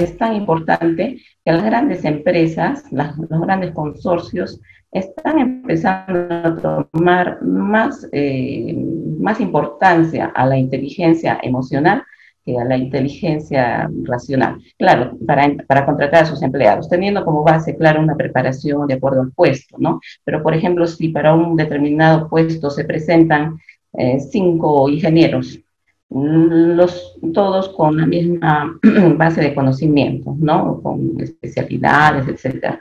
es tan importante que las grandes empresas, los grandes consorcios, están empezando a tomar más importancia a la inteligencia emocional que a la inteligencia racional. Claro, para contratar a sus empleados, teniendo como base, claro, una preparación de acuerdo al puesto, ¿no? Pero, por ejemplo, si para un determinado puesto se presentan 5 ingenieros, todos con la misma base de conocimiento, ¿no? Con especialidades, etcétera.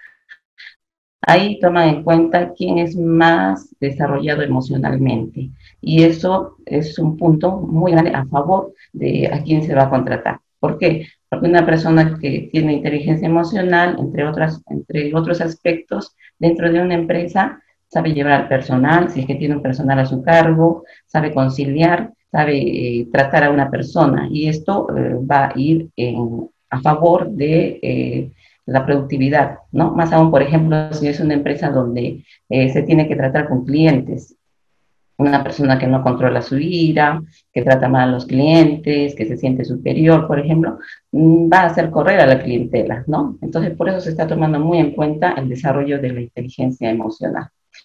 Ahí toman en cuenta quién es más desarrollado emocionalmente. Y eso es un punto muy grande a favor de a quién se va a contratar. ¿Por qué? Porque una persona que tiene inteligencia emocional, entre otros aspectos, dentro de una empresa, sabe llevar al personal, si es que tiene un personal a su cargo, sabe conciliar, sabe tratar a una persona. Y esto va a ir a favor de la productividad, ¿no? Más aún, por ejemplo, si es una empresa donde se tiene que tratar con clientes, una persona que no controla su ira, que trata mal a los clientes, que se siente superior, por ejemplo, va a hacer correr a la clientela, ¿no? Entonces, por eso se está tomando muy en cuenta el desarrollo de la inteligencia emocional.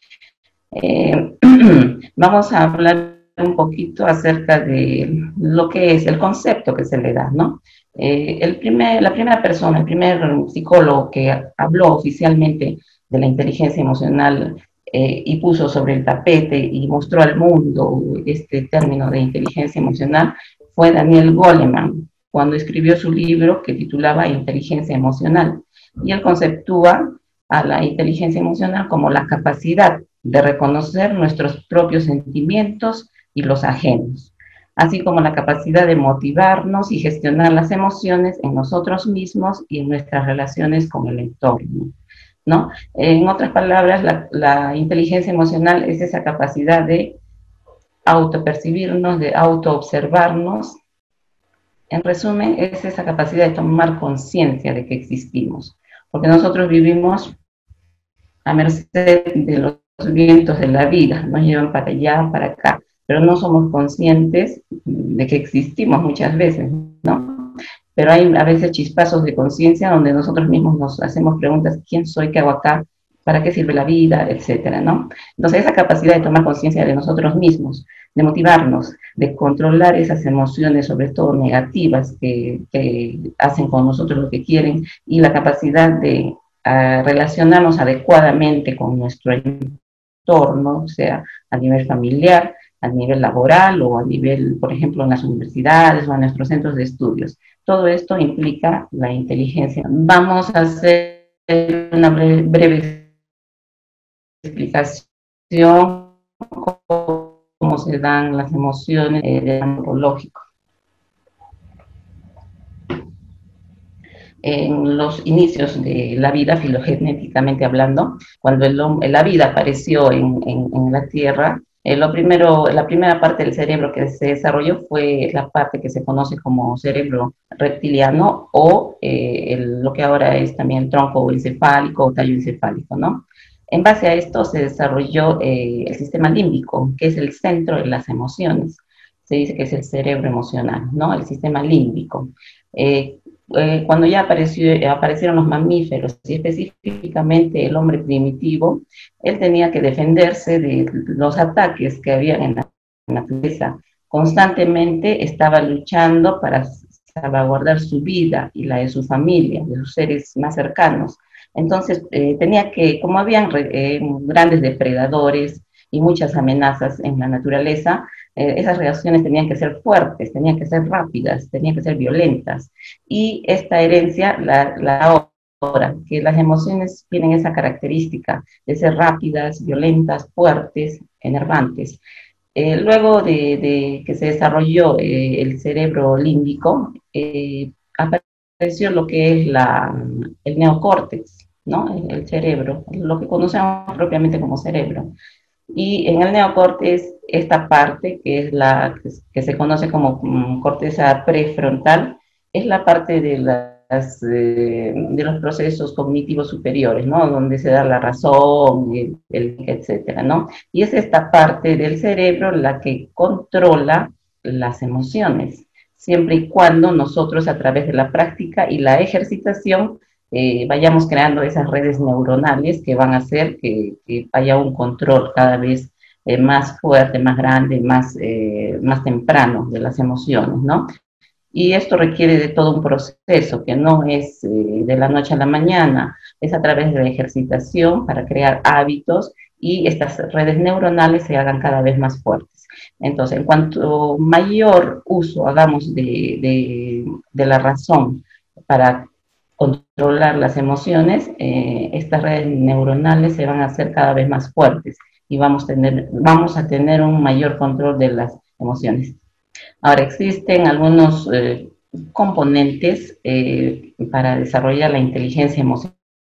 Eh, Vamos a hablar un poquito acerca de lo que es el concepto que se le da, ¿no? La primera persona, el primer psicólogo que habló oficialmente de la inteligencia emocional y puso sobre el tapete y mostró al mundo este término de inteligencia emocional fue Daniel Goleman, cuando escribió su libro que titulaba Inteligencia Emocional. Y él conceptúa a la inteligencia emocional como la capacidad de reconocer nuestros propios sentimientos y los ajenos, así como la capacidad de motivarnos y gestionar las emociones en nosotros mismos y en nuestras relaciones con el entorno, ¿no? En otras palabras, la inteligencia emocional es esa capacidad de autopercibirnos, de autoobservarnos. En resumen, es esa capacidad de tomar conciencia de que existimos, porque nosotros vivimos a merced de los vientos de la vida, nos llevan para allá, para acá, pero no somos conscientes de que existimos muchas veces, ¿no? Pero hay a veces chispazos de conciencia donde nosotros mismos nos hacemos preguntas, ¿quién soy? ¿Qué hago acá? ¿Para qué sirve la vida? Etcétera, ¿no? Entonces esa capacidad de tomar conciencia de nosotros mismos, de motivarnos, de controlar esas emociones, sobre todo negativas, que hacen con nosotros lo que quieren, y la capacidad de relacionarnos adecuadamente con nuestro entorno, o sea, a nivel familiar, a nivel laboral o a nivel, por ejemplo, en las universidades o en nuestros centros de estudios. Todo esto implica la inteligencia. Vamos a hacer una breve explicación cómo se dan las emociones de antropológico. En los inicios de la vida, filogenéticamente hablando, cuando la vida apareció en la Tierra, la primera parte del cerebro que se desarrolló fue la parte que se conoce como cerebro reptiliano o lo que ahora es también el tronco encefálico o tallo encefálico, ¿no? En base a esto se desarrolló el sistema límbico, que es el centro de las emociones. Se dice que es el cerebro emocional, ¿no? El sistema límbico. Cuando ya aparecieron los mamíferos y específicamente el hombre primitivo, él tenía que defenderse de los ataques que había en la naturaleza. Constantemente estaba luchando para salvaguardar su vida y la de su familia, de sus seres más cercanos. Entonces, tenía que, como habían grandes depredadores y muchas amenazas en la naturaleza, esas reacciones tenían que ser fuertes, tenían que ser rápidas, tenían que ser violentas. Y esta herencia la ahora, que las emociones tienen esa característica de ser rápidas, violentas, fuertes, enervantes. Luego de que se desarrolló el cerebro límbico, apareció lo que es el neocórtex, ¿no? El cerebro, lo que conocemos propiamente como cerebro. Y en el neocórtex, esta parte, que es que se conoce como corteza prefrontal, es la parte de los procesos cognitivos superiores, ¿no? Donde se da la razón, etcétera, ¿no? Y es esta parte del cerebro la que controla las emociones. siempre y cuando nosotros a través de la práctica y la ejercitación vayamos creando esas redes neuronales que van a hacer que haya un control cada vez más fuerte, más grande, más temprano de las emociones, ¿no? Y esto requiere de todo un proceso que no es de la noche a la mañana, es a través de la ejercitación para crear hábitos y estas redes neuronales se hagan cada vez más fuertes. Entonces, en cuanto mayor uso hagamos de la razón para controlar las emociones, estas redes neuronales se van a hacer cada vez más fuertes y vamos a tener un mayor control de las emociones. Ahora, existen algunos componentes para desarrollar la inteligencia emocional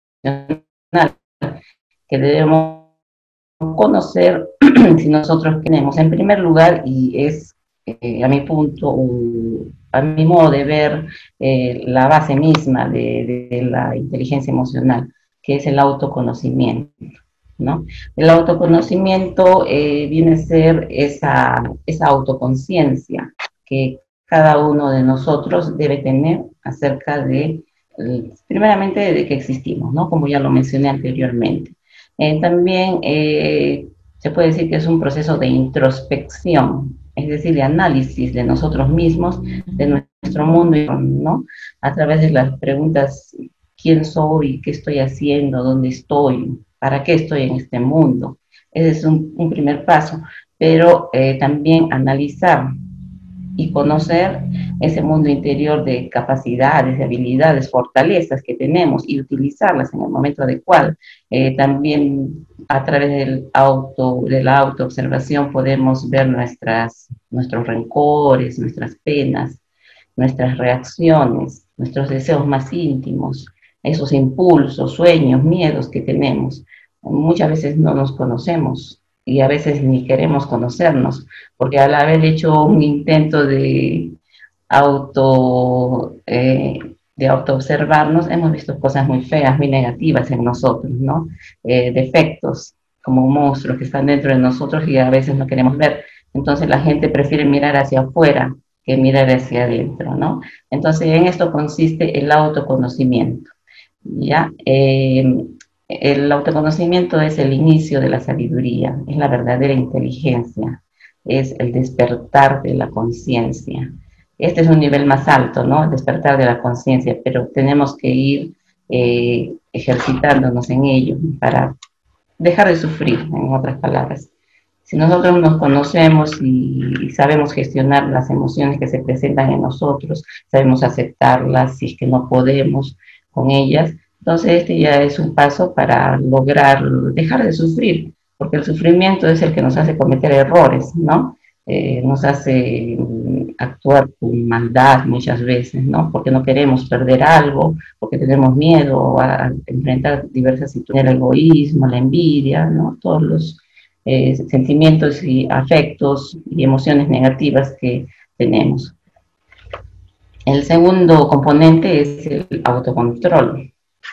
que debemos conocer si nosotros tenemos. En primer lugar, y es a mi punto, a mi modo de ver, la base misma de la inteligencia emocional, que es el autoconocimiento, ¿no? El autoconocimiento viene a ser esa autoconciencia que cada uno de nosotros debe tener acerca de, primeramente, de que existimos, ¿no? Como ya lo mencioné anteriormente. También se puede decir que es un proceso de introspección, es decir, de análisis de nosotros mismos, de nuestro mundo, ¿no? A través de las preguntas, ¿quién soy? ¿Qué estoy haciendo? ¿Dónde estoy? ¿Para qué estoy en este mundo? Ese es un primer paso, pero también analizar y conocer ese mundo interior de capacidades, de habilidades, fortalezas que tenemos y utilizarlas en el momento adecuado. También a través de la autoobservación podemos ver nuestros rencores, nuestras penas, nuestras reacciones, nuestros deseos más íntimos, esos impulsos, sueños, miedos que tenemos. Muchas veces no nos conocemos y a veces ni queremos conocernos, porque al haber hecho un intento auto, eh, de autoobservarnos, hemos visto cosas muy feas, muy negativas en nosotros, ¿no? Defectos, como monstruos que están dentro de nosotros y a veces no queremos ver. Entonces la gente prefiere mirar hacia afuera que mirar hacia adentro, ¿no? Entonces en esto consiste el autoconocimiento, ¿ya? El autoconocimiento es el inicio de la sabiduría, es la verdadera inteligencia, es el despertar de la conciencia. Este es un nivel más alto, ¿no? El despertar de la conciencia, pero tenemos que ir ejercitándonos en ello para dejar de sufrir, en otras palabras. Si nosotros nos conocemos y sabemos gestionar las emociones que se presentan en nosotros, sabemos aceptarlas si es que no podemos con ellas, entonces este ya es un paso para lograr dejar de sufrir, porque el sufrimiento es el que nos hace cometer errores, ¿no? Nos hace actuar con maldad muchas veces, ¿no? Porque no queremos perder algo, porque tenemos miedo a enfrentar diversas situaciones, el egoísmo, la envidia, ¿no? Todos los sentimientos y afectos y emociones negativas que tenemos. El segundo componente es el autocontrol.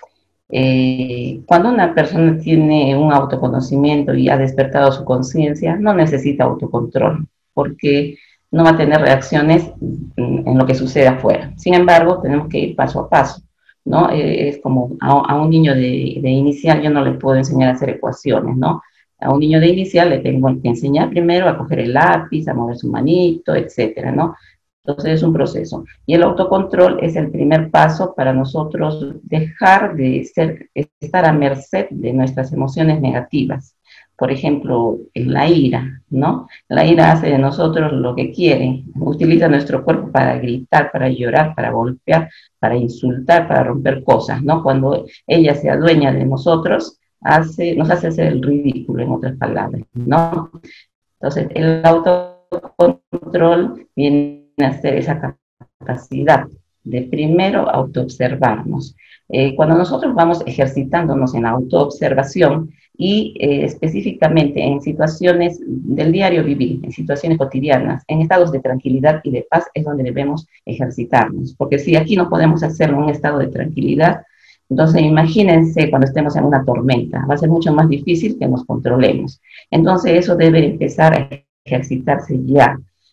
Cuando una persona tiene un autoconocimiento y ha despertado su conciencia, no necesita autocontrol, porque no va a tener reacciones en lo que sucede afuera. Sin embargo, tenemos que ir paso a paso, ¿no? Es como a un niño de inicial yo no le puedo enseñar a hacer ecuaciones, ¿no? A un niño de inicial le tengo que enseñar primero a coger el lápiz, a mover su manito, etcétera, ¿no? Entonces es un proceso. Y el autocontrol es el primer paso para nosotros dejar de estar a merced de nuestras emociones negativas. Por ejemplo, en la ira, ¿no? La ira hace de nosotros lo que quiere, utiliza nuestro cuerpo para gritar, para llorar, para golpear, para insultar, para romper cosas, ¿no? Cuando ella se adueña de nosotros, nos hace hacer el ridículo, en otras palabras, ¿no? Entonces, el autocontrol viene a ser esa capacidad de primero autoobservarnos. Cuando nosotros vamos ejercitándonos en autoobservación y específicamente en situaciones del diario vivir, en situaciones cotidianas, en estados de tranquilidad y de paz, es donde debemos ejercitarnos. Porque si aquí no podemos hacerlo en un estado de tranquilidad, entonces imagínense cuando estemos en una tormenta, va a ser mucho más difícil que nos controlemos. Entonces eso debe empezar a ejercitarse ya.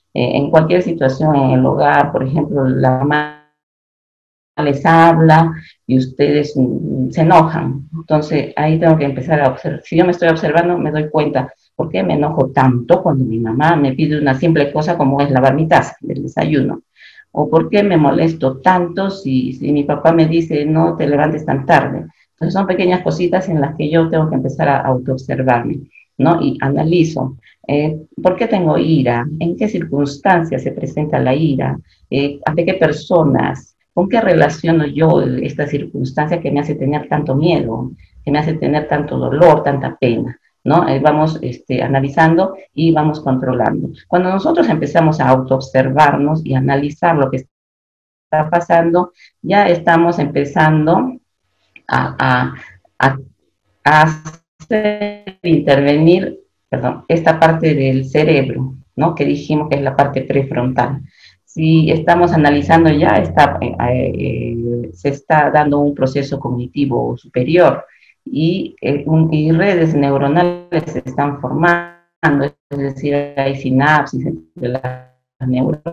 En cualquier situación en el hogar, por ejemplo, la mamá les habla y ustedes se enojan. Entonces ahí tengo que empezar a observar. Si yo me estoy observando, me doy cuenta por qué me enojo tanto cuando mi mamá me pide una simple cosa como es lavar mi taza del desayuno. O por qué me molesto tanto si mi papá me dice no te levantes tan tarde. Entonces son pequeñas cositas en las que yo tengo que empezar a autoobservarme, ¿no? Y analizo. ¿Por qué tengo ira? ¿En qué circunstancias se presenta la ira? ¿Ante qué personas? ¿Con qué relaciono yo esta circunstancia que me hace tener tanto miedo, que me hace tener tanto dolor, tanta pena? ¿No? Vamos analizando y vamos controlando. Cuando nosotros empezamos a autoobservarnos y analizar lo que está pasando, ya estamos empezando a, a, a hacer intervenir, perdón, esta parte del cerebro, ¿no? Que dijimos que es la parte prefrontal. Si estamos analizando ya, se está dando un proceso cognitivo superior y redes neuronales se están formando, es decir, hay sinapsis entre las neuronas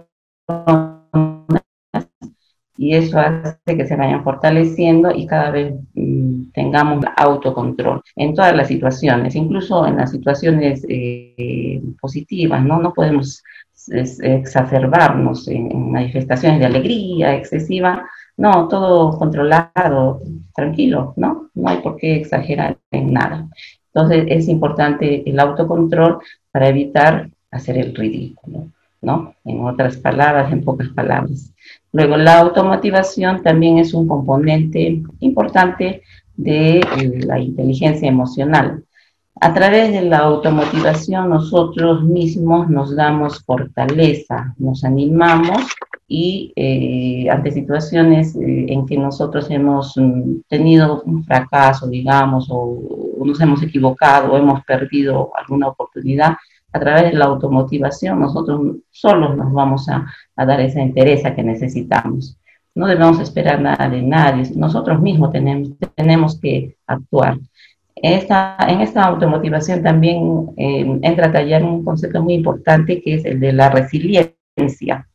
y eso hace que se vayan fortaleciendo y cada vez tengamos autocontrol en todas las situaciones, incluso en las situaciones positivas, ¿no? No podemos exacerbarnos en manifestaciones de alegría excesiva, no, todo controlado, tranquilo, ¿no? No hay por qué exagerar en nada. Entonces es importante el autocontrol para evitar hacer el ridículo, ¿no? En otras palabras, en pocas palabras. Luego, la automotivación también es un componente importante de la inteligencia emocional. A través de la automotivación nosotros mismos nos damos fortaleza, nos animamos y ante situaciones en que nosotros hemos tenido un fracaso, digamos, o nos hemos equivocado o hemos perdido alguna oportunidad, a través de la automotivación nosotros solos nos vamos a dar esa entereza que necesitamos. No debemos esperar nada de nadie, nosotros mismos tenemos que actuar. En esta automotivación también entra a tallar un concepto muy importante que es el de la resiliencia.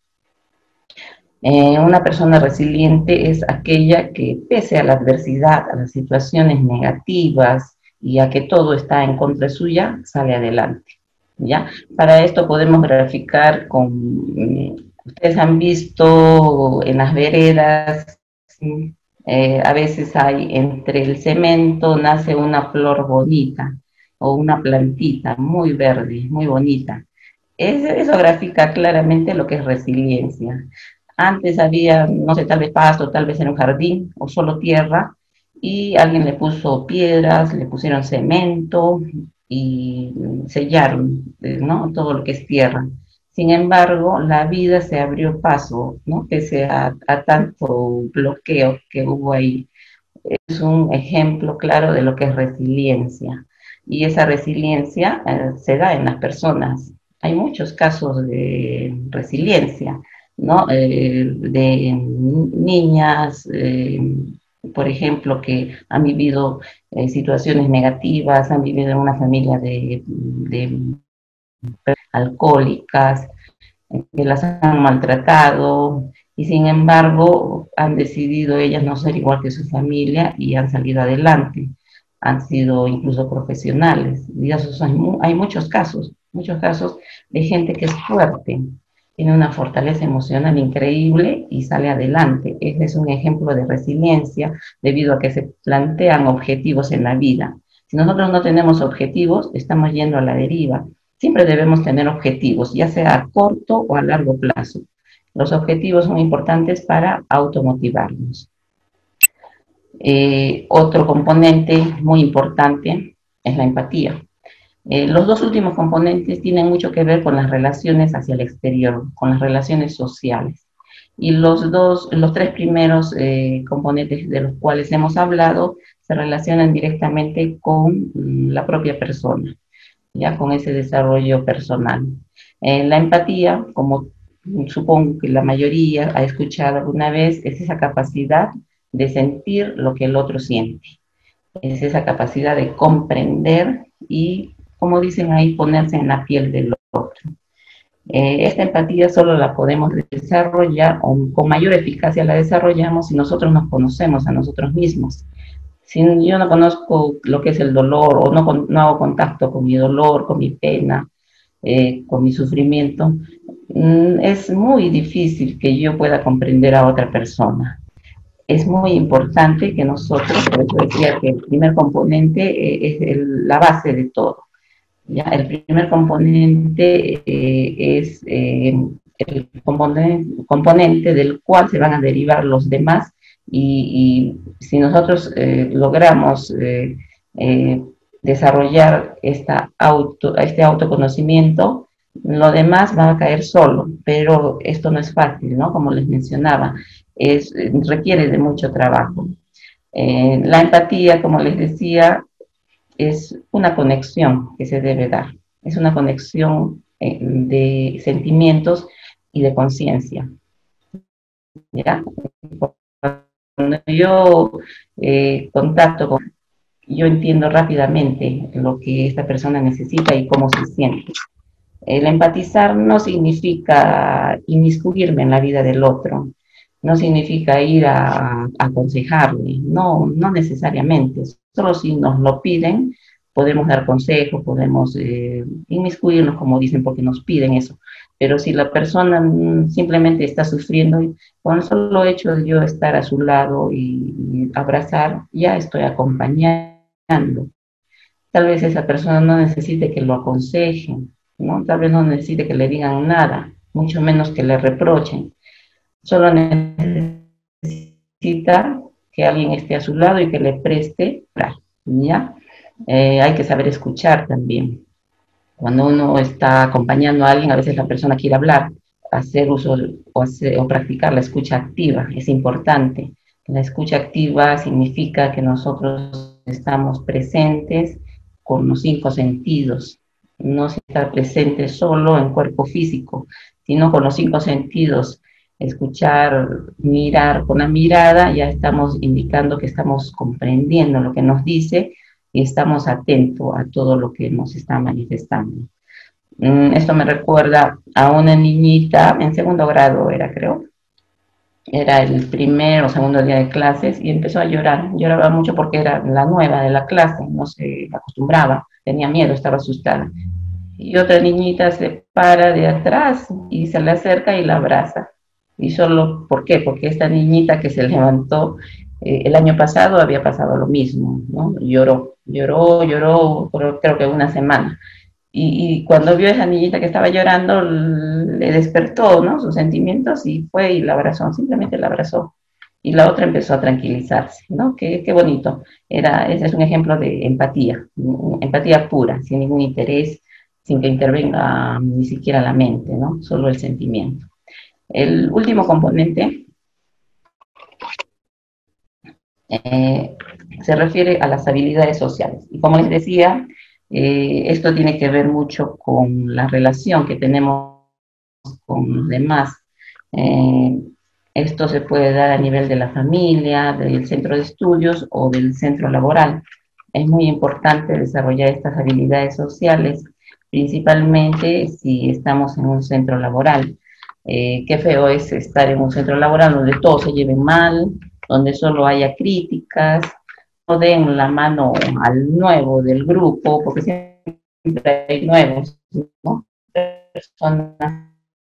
Una persona resiliente es aquella que pese a la adversidad, a las situaciones negativas y a que todo está en contra suya, sale adelante. ¿Ya? Para esto podemos graficar ustedes han visto en las veredas, a veces hay entre el cemento nace una flor bonita o una plantita muy verde, muy bonita. Eso grafica claramente lo que es resiliencia. Antes había, no sé, tal vez pasto, tal vez era un jardín o solo tierra, y alguien le puso piedras, le pusieron cemento y sellaron, ¿no? Todo lo que es tierra. Sin embargo, la vida se abrió paso, ¿no? Pese a tanto bloqueo que hubo ahí. Es un ejemplo claro de lo que es resiliencia. Y esa resiliencia se da en las personas. Hay muchos casos de resiliencia, ¿no? De niñas, por ejemplo, que han vivido situaciones negativas, han vivido en una familia de alcohólicas, que las han maltratado y sin embargo han decidido ellas no ser igual que su familia y han salido adelante, han sido incluso profesionales. Y esos hay muchos casos de gente que es fuerte, tiene una fortaleza emocional increíble y sale adelante. Ese es un ejemplo de resiliencia debido a que se plantean objetivos en la vida. Si nosotros no tenemos objetivos, estamos yendo a la deriva. Siempre debemos tener objetivos, ya sea a corto o a largo plazo. Los objetivos son importantes para automotivarnos. Otro componente muy importante es la empatía. Los dos últimos componentes tienen mucho que ver con las relaciones hacia el exterior, con las relaciones sociales. Y los tres primeros componentes de los cuales hemos hablado se relacionan directamente con la propia persona, ya con ese desarrollo personal. La empatía, como supongo que la mayoría ha escuchado alguna vez, es esa capacidad de sentir lo que el otro siente, es esa capacidad de comprender y, como dicen ahí, ponerse en la piel del otro. Esta empatía solo la podemos desarrollar, o con mayor eficacia la desarrollamos si nosotros nos conocemos a nosotros mismos. Si yo no conozco lo que es el dolor o no hago contacto con mi dolor, con mi pena, con mi sufrimiento, es muy difícil que yo pueda comprender a otra persona. Es muy importante que nosotros, por eso decía que el primer componente es la base de todo. ¿Ya? El primer componente es el componente del cual se van a derivar los demás y si nosotros logramos eh, desarrollar este autoconocimiento, lo demás va a caer solo, pero esto no es fácil, ¿no? Como les mencionaba, requiere de mucho trabajo. La empatía, como les decía, es una conexión que se debe dar, es una conexión de sentimientos y de conciencia. ¿Ya? Cuando yo contacto con, yo entiendo rápidamente lo que esta persona necesita y cómo se siente. El empatizar no significa inmiscuirme en la vida del otro, no significa ir a aconsejarle, no necesariamente, solo si nos lo piden, podemos dar consejos, podemos inmiscuirnos, como dicen, porque nos piden eso. Pero si la persona simplemente está sufriendo, con el solo hecho de yo estar a su lado y abrazar, ya estoy acompañando. Tal vez esa persona no necesite que lo aconsejen, ¿no? Tal vez no necesite que le digan nada, mucho menos que le reprochen. Solo necesita que alguien esté a su lado y que le preste, ¿ya? Hay que saber escuchar también. Cuando uno está acompañando a alguien, a veces la persona quiere hablar, hacer uso o practicar la escucha activa, es importante. La escucha activa significa que nosotros estamos presentes con los 5 sentidos, no estar presente solo en cuerpo físico, sino con los 5 sentidos. Escuchar, mirar con la mirada, ya estamos indicando que estamos comprendiendo lo que nos dice y estamos atentos a todo lo que nos está manifestando. Esto me recuerda a una niñita en segundo grado, era creo, era el primer o segundo día de clases y empezó a llorar. Lloraba mucho porque era la nueva de la clase, no se acostumbraba, tenía miedo, estaba asustada. Y otra niñita se para de atrás y se le acerca y la abraza. Y solo, ¿por qué? Porque esta niñita que se levantó el año pasado había pasado lo mismo, ¿no? Lloró, creo que una semana. Y cuando vio a esa niñita que estaba llorando, le despertó, ¿no? Sus sentimientos y fue y la abrazó, simplemente la abrazó. Y la otra empezó a tranquilizarse, ¿no? Qué bonito. Ese es un ejemplo de empatía, empatía pura, sin ningún interés, sin que intervenga ni siquiera la mente, ¿no? Solo el sentimiento. El último componente eh, se refiere a las habilidades sociales. Y como les decía, esto tiene que ver mucho con la relación que tenemos con los demás. Eh, Esto se puede dar a nivel de la familia, del centro de estudios o del centro laboral. Es muy importante desarrollar estas habilidades sociales, principalmente si estamos en un centro laboral. Qué feo es estar en un centro laboral donde todos se lleven mal, donde solo haya críticas, no den la mano al nuevo del grupo, porque siempre hay nuevos, ¿no? Personas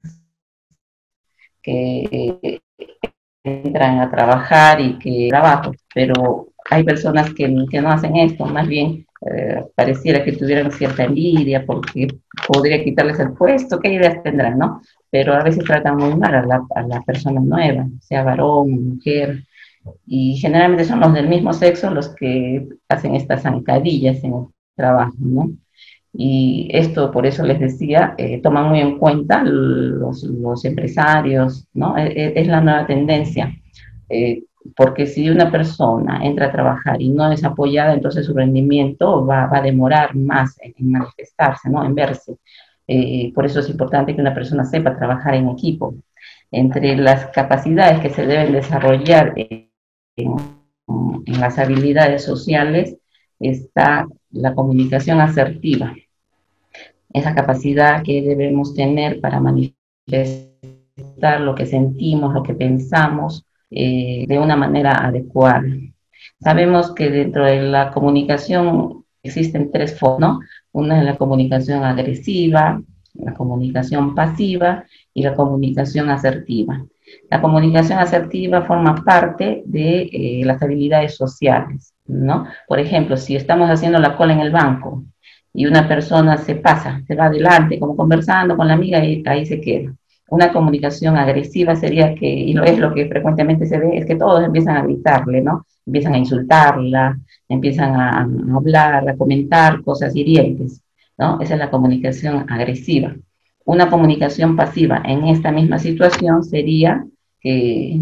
que entran a trabajar y que trabajan, pero hay personas que no hacen esto, más bien pareciera que tuvieran cierta envidia porque podría quitarles el puesto, qué ideas tendrán, ¿no? Pero a veces tratan muy mal a la persona nueva, sea varón, mujer, y generalmente son los del mismo sexo los que hacen estas zancadillas en el trabajo, ¿no? Y esto, por eso les decía, toman muy en cuenta los empresarios, ¿no? Es la nueva tendencia, porque si una persona entra a trabajar y no es apoyada, entonces su rendimiento va a demorar más en manifestarse, ¿no? En verse. Por eso es importante que una persona sepa trabajar en equipo. Entre las capacidades que se deben desarrollar en las habilidades sociales está la comunicación asertiva. esa capacidad que debemos tener para manifestar lo que sentimos, lo que pensamos, de una manera adecuada. Sabemos que dentro de la comunicación existen tres formas, ¿no? Una es la comunicación agresiva, la comunicación pasiva y la comunicación asertiva. La comunicación asertiva forma parte de las habilidades sociales, ¿no? Por ejemplo, si estamos haciendo la cola en el banco y una persona se pasa, se va adelante, como conversando con la amiga y ahí se queda. Una comunicación agresiva sería que, y es lo que frecuentemente se ve, es que todos empiezan a gritarle, ¿no? Empiezan a insultarla, empiezan a hablar, a comentar cosas hirientes, ¿no? Esa es la comunicación agresiva. Una comunicación pasiva en esta misma situación sería que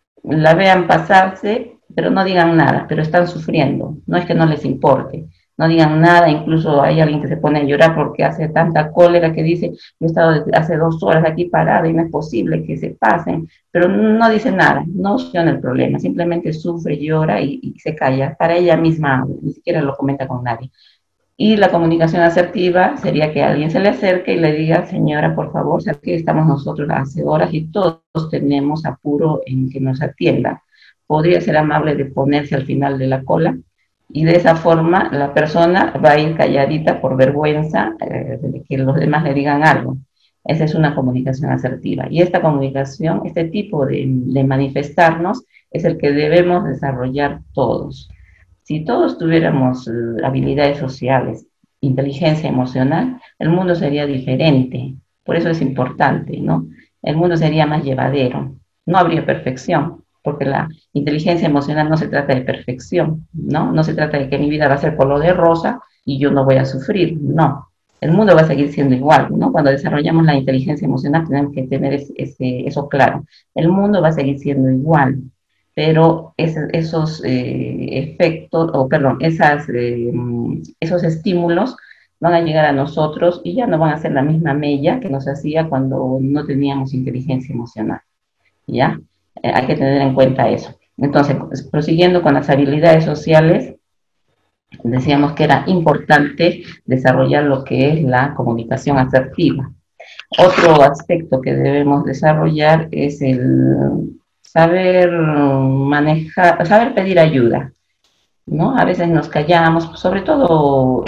la vean pasarse, pero no digan nada, pero están sufriendo. No es que no les importe, no digan nada, incluso hay alguien que se pone a llorar porque hace tanta cólera que dice, yo he estado desde hace 2 horas aquí parada y no es posible que se pasen, pero no dice nada, no soluciona el problema, simplemente sufre, llora y se calla. Para ella misma, ni siquiera lo comenta con nadie. Y la comunicación asertiva sería que alguien se le acerque y le diga, señora, por favor, sabe que estamos nosotros hace horas y todos tenemos apuro en que nos atiendan. Podría ser amable de ponerse al final de la cola y de esa forma la persona va a ir calladita por vergüenza de que los demás le digan algo. Esa es una comunicación asertiva. Y esta comunicación, este tipo de manifestarnos es el que debemos desarrollar todos. Si todos tuviéramos habilidades sociales, inteligencia emocional, el mundo sería diferente. Por eso es importante, ¿no? El mundo sería más llevadero. No habría perfección, porque la inteligencia emocional no se trata de perfección, ¿no? No se trata de que mi vida va a ser color de rosa y yo no voy a sufrir, no. El mundo va a seguir siendo igual, ¿no? Cuando desarrollamos la inteligencia emocional tenemos que tener eso claro. El mundo va a seguir siendo igual, pero esos efectos, o perdón, esos estímulos van a llegar a nosotros y ya no van a ser la misma mella que nos hacía cuando no teníamos inteligencia emocional, ¿ya? Hay que tener en cuenta eso. Entonces, prosiguiendo con las habilidades sociales, decíamos que era importante desarrollar lo que es la comunicación asertiva. Otro aspecto que debemos desarrollar es el saber manejar, saber pedir ayuda, ¿no? A veces nos callamos, sobre todo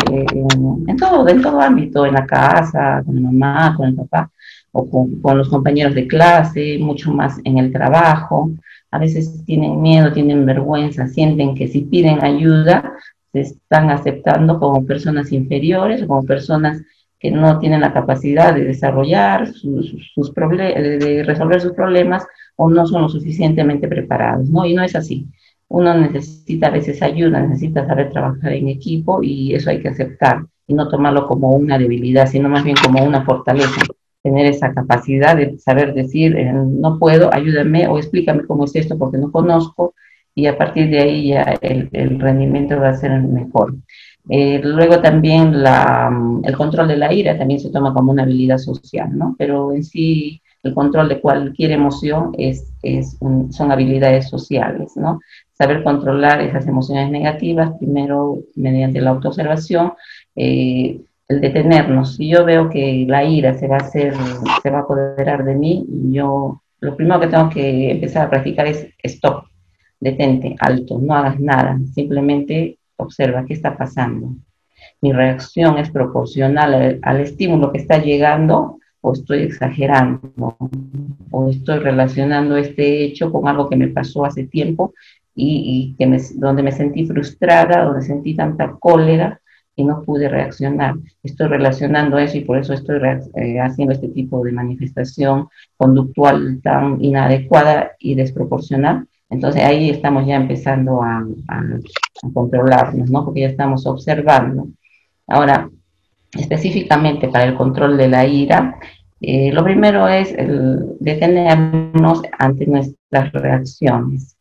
en todo ámbito, en la casa, con la mamá, con el papá, o con los compañeros de clase, mucho más en el trabajo. A veces tienen miedo, tienen vergüenza, sienten que si piden ayuda, se están aceptando como personas inferiores, como personas que no tienen la capacidad de desarrollar sus problemas, de resolver sus problemas, o no son lo suficientemente preparados, ¿no? Y no es así. Uno necesita a veces ayuda, necesita saber trabajar en equipo y eso hay que aceptar y no tomarlo como una debilidad, sino más bien como una fortaleza. Tener esa capacidad de saber decir, no puedo, ayúdame o explícame cómo es esto porque no conozco, y a partir de ahí ya el rendimiento va a ser mejor. Luego también el control de la ira también se toma como una habilidad social, ¿no? Pero en sí el control de cualquier emoción son habilidades sociales, ¿no? Saber controlar esas emociones negativas, primero mediante la autoobservación, el detenernos. Si yo veo que la ira se va a apoderar de mí, yo lo primero que tengo que empezar a practicar es stop, detente, alto, no hagas nada, simplemente observa qué está pasando. Mi reacción es proporcional al estímulo que está llegando o estoy exagerando o estoy relacionando este hecho con algo que me pasó hace tiempo donde me sentí frustrada, donde sentí tanta cólera y no pude reaccionar. Estoy relacionando eso y por eso estoy haciendo este tipo de manifestación conductual tan inadecuada y desproporcional. Entonces ahí estamos ya empezando a controlarnos, ¿no? Porque ya estamos observando. Ahora, específicamente para el control de la ira, lo primero es detenernos ante nuestras reacciones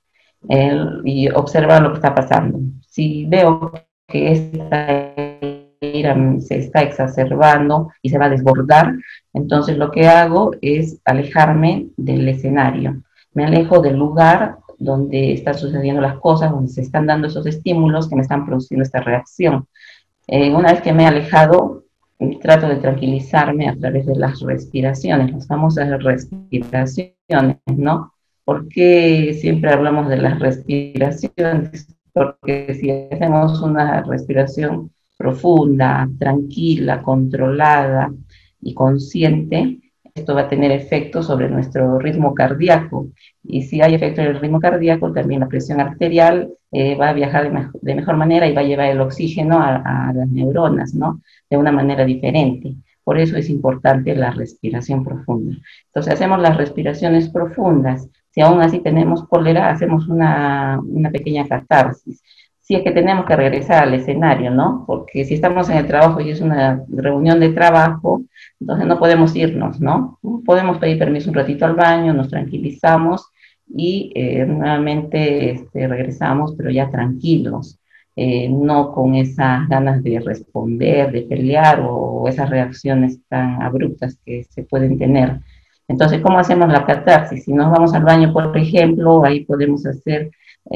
y observar lo que está pasando. Si veo que esta ira se está exacerbando y se va a desbordar, entonces lo que hago es alejarme del escenario. Me alejo del lugar donde están sucediendo las cosas, donde se están dando esos estímulos que me están produciendo esta reacción. Una vez que me he alejado, trato de tranquilizarme a través de las respiraciones, las famosas respiraciones, ¿no? ¿Por qué siempre hablamos de las respiraciones? Porque si hacemos una respiración profunda, tranquila, controlada y consciente, esto va a tener efecto sobre nuestro ritmo cardíaco. Y si hay efecto en el ritmo cardíaco, también la presión arterial va a viajar de mejor manera y va a llevar el oxígeno a las neuronas, ¿no? De una manera diferente. Por eso es importante la respiración profunda. Entonces hacemos las respiraciones profundas. Si aún así tenemos cólera, hacemos una pequeña catarsis. Si es que tenemos que regresar al escenario, ¿no? Porque si estamos en el trabajo y es una reunión de trabajo, entonces no podemos irnos, ¿no? Podemos pedir permiso un ratito al baño, nos tranquilizamos y nuevamente regresamos, pero ya tranquilos, no con esas ganas de responder, de pelear o esas reacciones tan abruptas que se pueden tener. Entonces, ¿cómo hacemos la catarsis? Si nos vamos al baño, por ejemplo, ahí podemos hacer,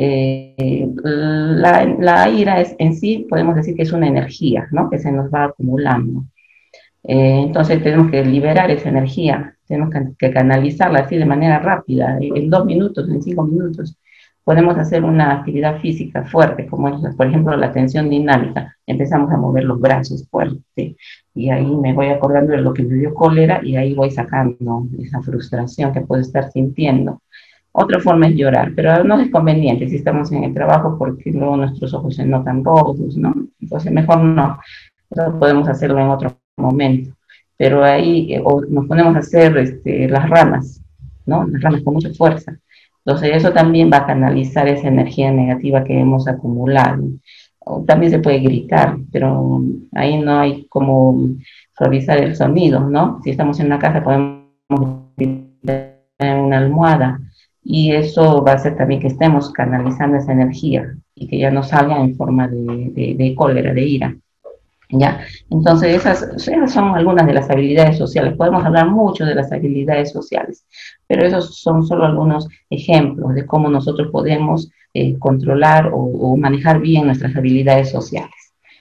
la ira es, en sí, podemos decir que es una energía, ¿no? Que se nos va acumulando. Entonces tenemos que liberar esa energía, tenemos que canalizarla así de manera rápida, en 2 minutos, en 5 minutos. Podemos hacer una actividad física fuerte, como es, por ejemplo, la tensión dinámica. Empezamos a mover los brazos fuerte y ahí me voy acordando de lo que me dio cólera y ahí voy sacando esa frustración que puedo estar sintiendo. Otra forma es llorar, pero no es conveniente si estamos en el trabajo porque luego nuestros ojos se notan rojos, ¿no? Entonces mejor no. Eso podemos hacerlo en otro momento. Pero ahí nos ponemos a hacer las ramas, ¿no? Las ramas con mucha fuerza. Entonces eso también va a canalizar esa energía negativa que hemos acumulado. O también se puede gritar, pero ahí no hay como suavizar el sonido, ¿no? Si estamos en una casa podemos gritar en una almohada y eso va a hacer también que estemos canalizando esa energía y que ya no salga en forma de cólera, de ira. ¿Ya? Entonces, esas son algunas de las habilidades sociales. Podemos hablar mucho de las habilidades sociales, pero esos son solo algunos ejemplos de cómo nosotros podemos controlar o manejar bien nuestras habilidades sociales.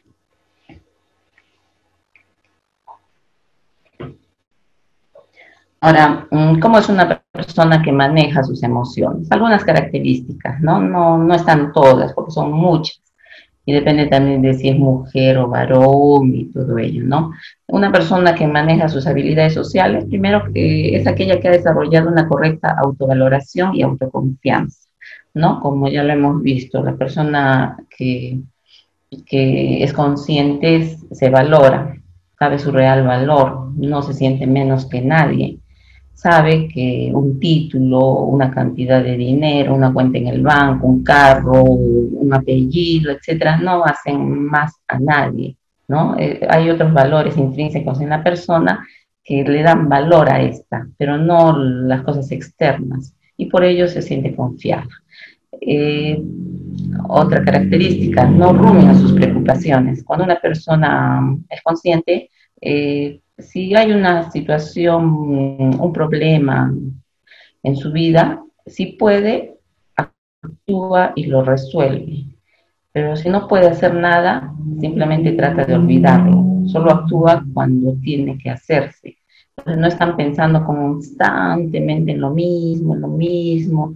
Ahora, ¿cómo es una persona que maneja sus emociones? Algunas características, ¿no? No están todas, porque son muchas. Y depende también de si es mujer o varón y todo ello, ¿no? Una persona que maneja sus habilidades sociales, primero es aquella que ha desarrollado una correcta autovaloración y autoconfianza, ¿no? Como ya lo hemos visto, la persona que es consciente se valora, sabe su real valor, no se siente menos que nadie, sabe que un título, una cantidad de dinero, una cuenta en el banco, un carro, un apellido, etcétera, no hacen más a nadie, ¿no? Hay otros valores intrínsecos en la persona que le dan valor a esta, pero no las cosas externas, y por ello se siente confiada. Eh, Otra característica, no rumia sus preocupaciones. Cuando una persona es consciente, si hay una situación, un problema en su vida, si puede, actúa y lo resuelve. Pero si no puede hacer nada, simplemente trata de olvidarlo. Solo actúa cuando tiene que hacerse. Entonces no están pensando constantemente en lo mismo,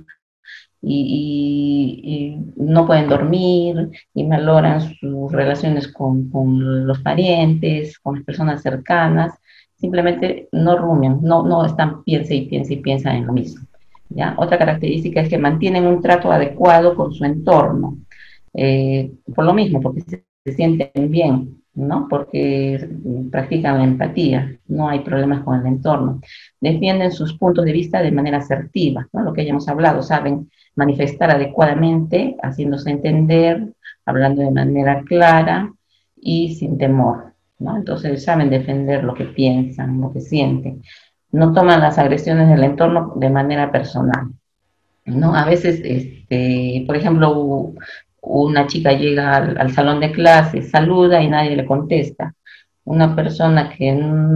y no pueden dormir y valoran sus relaciones con los parientes, con las personas cercanas, simplemente no rumian, no están piensa y piensa y piensa en lo mismo. ¿Ya? Otra característica es que mantienen un trato adecuado con su entorno, por lo mismo, porque se sienten bien, ¿no? Porque practican la empatía, no hay problemas con el entorno. Defienden sus puntos de vista de manera asertiva, ¿no? Lo que ya hemos hablado, saben manifestar adecuadamente, haciéndose entender, hablando de manera clara y sin temor, ¿no? Entonces saben defender lo que piensan, lo que sienten. No toman las agresiones del entorno de manera personal, ¿no? A veces, por ejemplo, una chica llega al salón de clases, saluda y nadie le contesta. Una persona que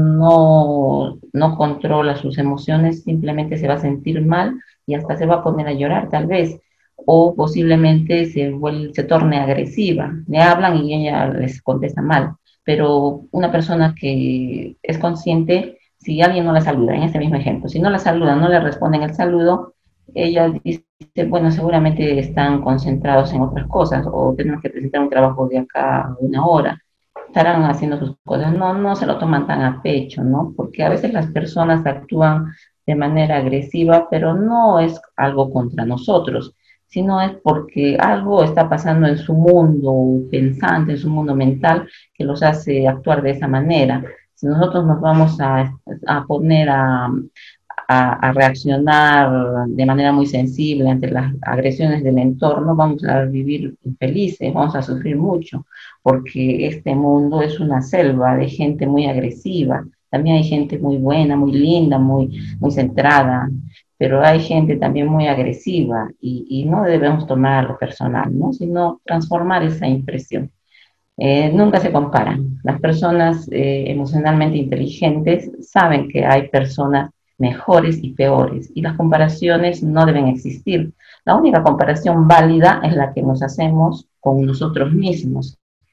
no controla sus emociones simplemente se va a sentir mal y hasta se va a poner a llorar tal vez, o posiblemente se torne agresiva. Le hablan y ella les contesta mal. pero una persona que es consciente, si alguien no la saluda, en este mismo ejemplo, si no la saluda, no le responden el saludo, ella dice, bueno, seguramente están concentrados en otras cosas o tenemos que presentar un trabajo de acá a una hora, estarán haciendo sus cosas, no se lo toman tan a pecho, ¿no? Porque a veces las personas actúan de manera agresiva, pero no es algo contra nosotros, sino es porque algo está pasando en su mundo pensante, en su mundo mental, que los hace actuar de esa manera. Si nosotros nos vamos a poner a reaccionar de manera muy sensible ante las agresiones del entorno, vamos a vivir infelices, vamos a sufrir mucho, porque este mundo es una selva de gente muy agresiva. También hay gente muy buena, muy linda, muy centrada, pero hay gente también muy agresiva y no debemos tomar lo personal, ¿no? Sino transformar esa impresión. Nunca se comparan. Las personas emocionalmente inteligentes saben que hay personas mejores y peores y las comparaciones no deben existir. La única comparación válida es la que nos hacemos con nosotros mismos.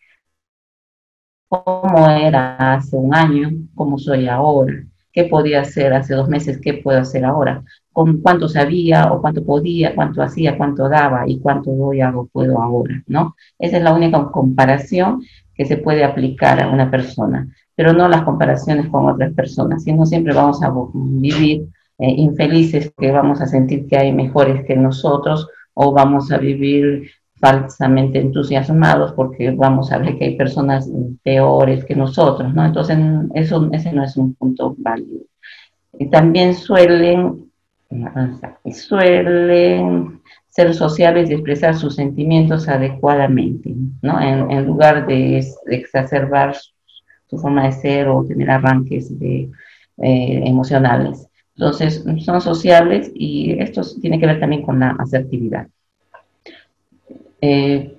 ¿Cómo era hace un año? ¿Cómo soy ahora? ¿Qué podía hacer hace 2 meses? ¿Qué puedo hacer ahora? ¿Con cuánto sabía o cuánto podía, cuánto hacía, cuánto daba y cuánto doy, hago, puedo ahora? ¿No? Esa es la única comparación que se puede aplicar a una persona, pero no las comparaciones con otras personas, sino siempre vamos a vivir infelices, que vamos a sentir que hay mejores que nosotros o vamos a vivir falsamente entusiasmados porque vamos a ver que hay personas peores que nosotros, ¿no? Entonces, ese no es un punto válido. Y también suelen ser sociables y expresar sus sentimientos adecuadamente, ¿no? En lugar de exacerbar su forma de ser o tener arranques emocionales. Entonces, son sociables y esto tiene que ver también con la asertividad. Eh,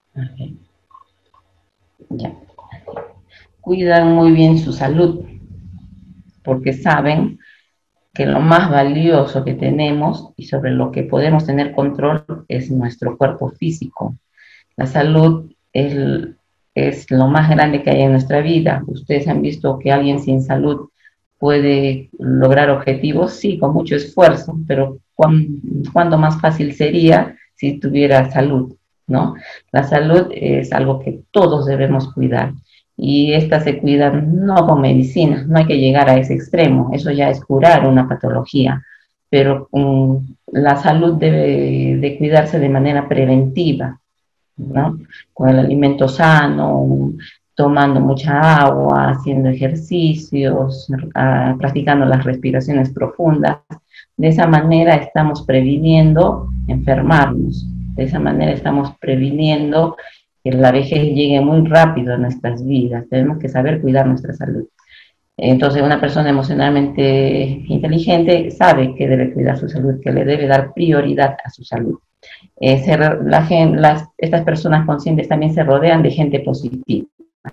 ya. Cuidan muy bien su salud porque saben que lo más valioso que tenemos y sobre lo que podemos tener control es nuestro cuerpo físico. La salud es lo más grande que hay en nuestra vida. Ustedes han visto que alguien sin salud puede lograr objetivos, sí, con mucho esfuerzo, pero ¿cuándo más fácil sería si tuviera salud? ¿No? La salud es algo que todos debemos cuidar y esta se cuida no con medicina, no hay que llegar a ese extremo, eso ya es curar una patología, pero la salud debe de cuidarse de manera preventiva, ¿no? Con el alimento sano, tomando mucha agua, haciendo ejercicios, practicando las respiraciones profundas. De esa manera estamos previniendo enfermarnos, de esa manera estamos previniendo que la vejez llegue muy rápido a nuestras vidas. Tenemos que saber cuidar nuestra salud. Entonces, una persona emocionalmente inteligente sabe que debe cuidar su salud, que le debe dar prioridad a su salud. Estas personas conscientes también se rodean de gente positiva,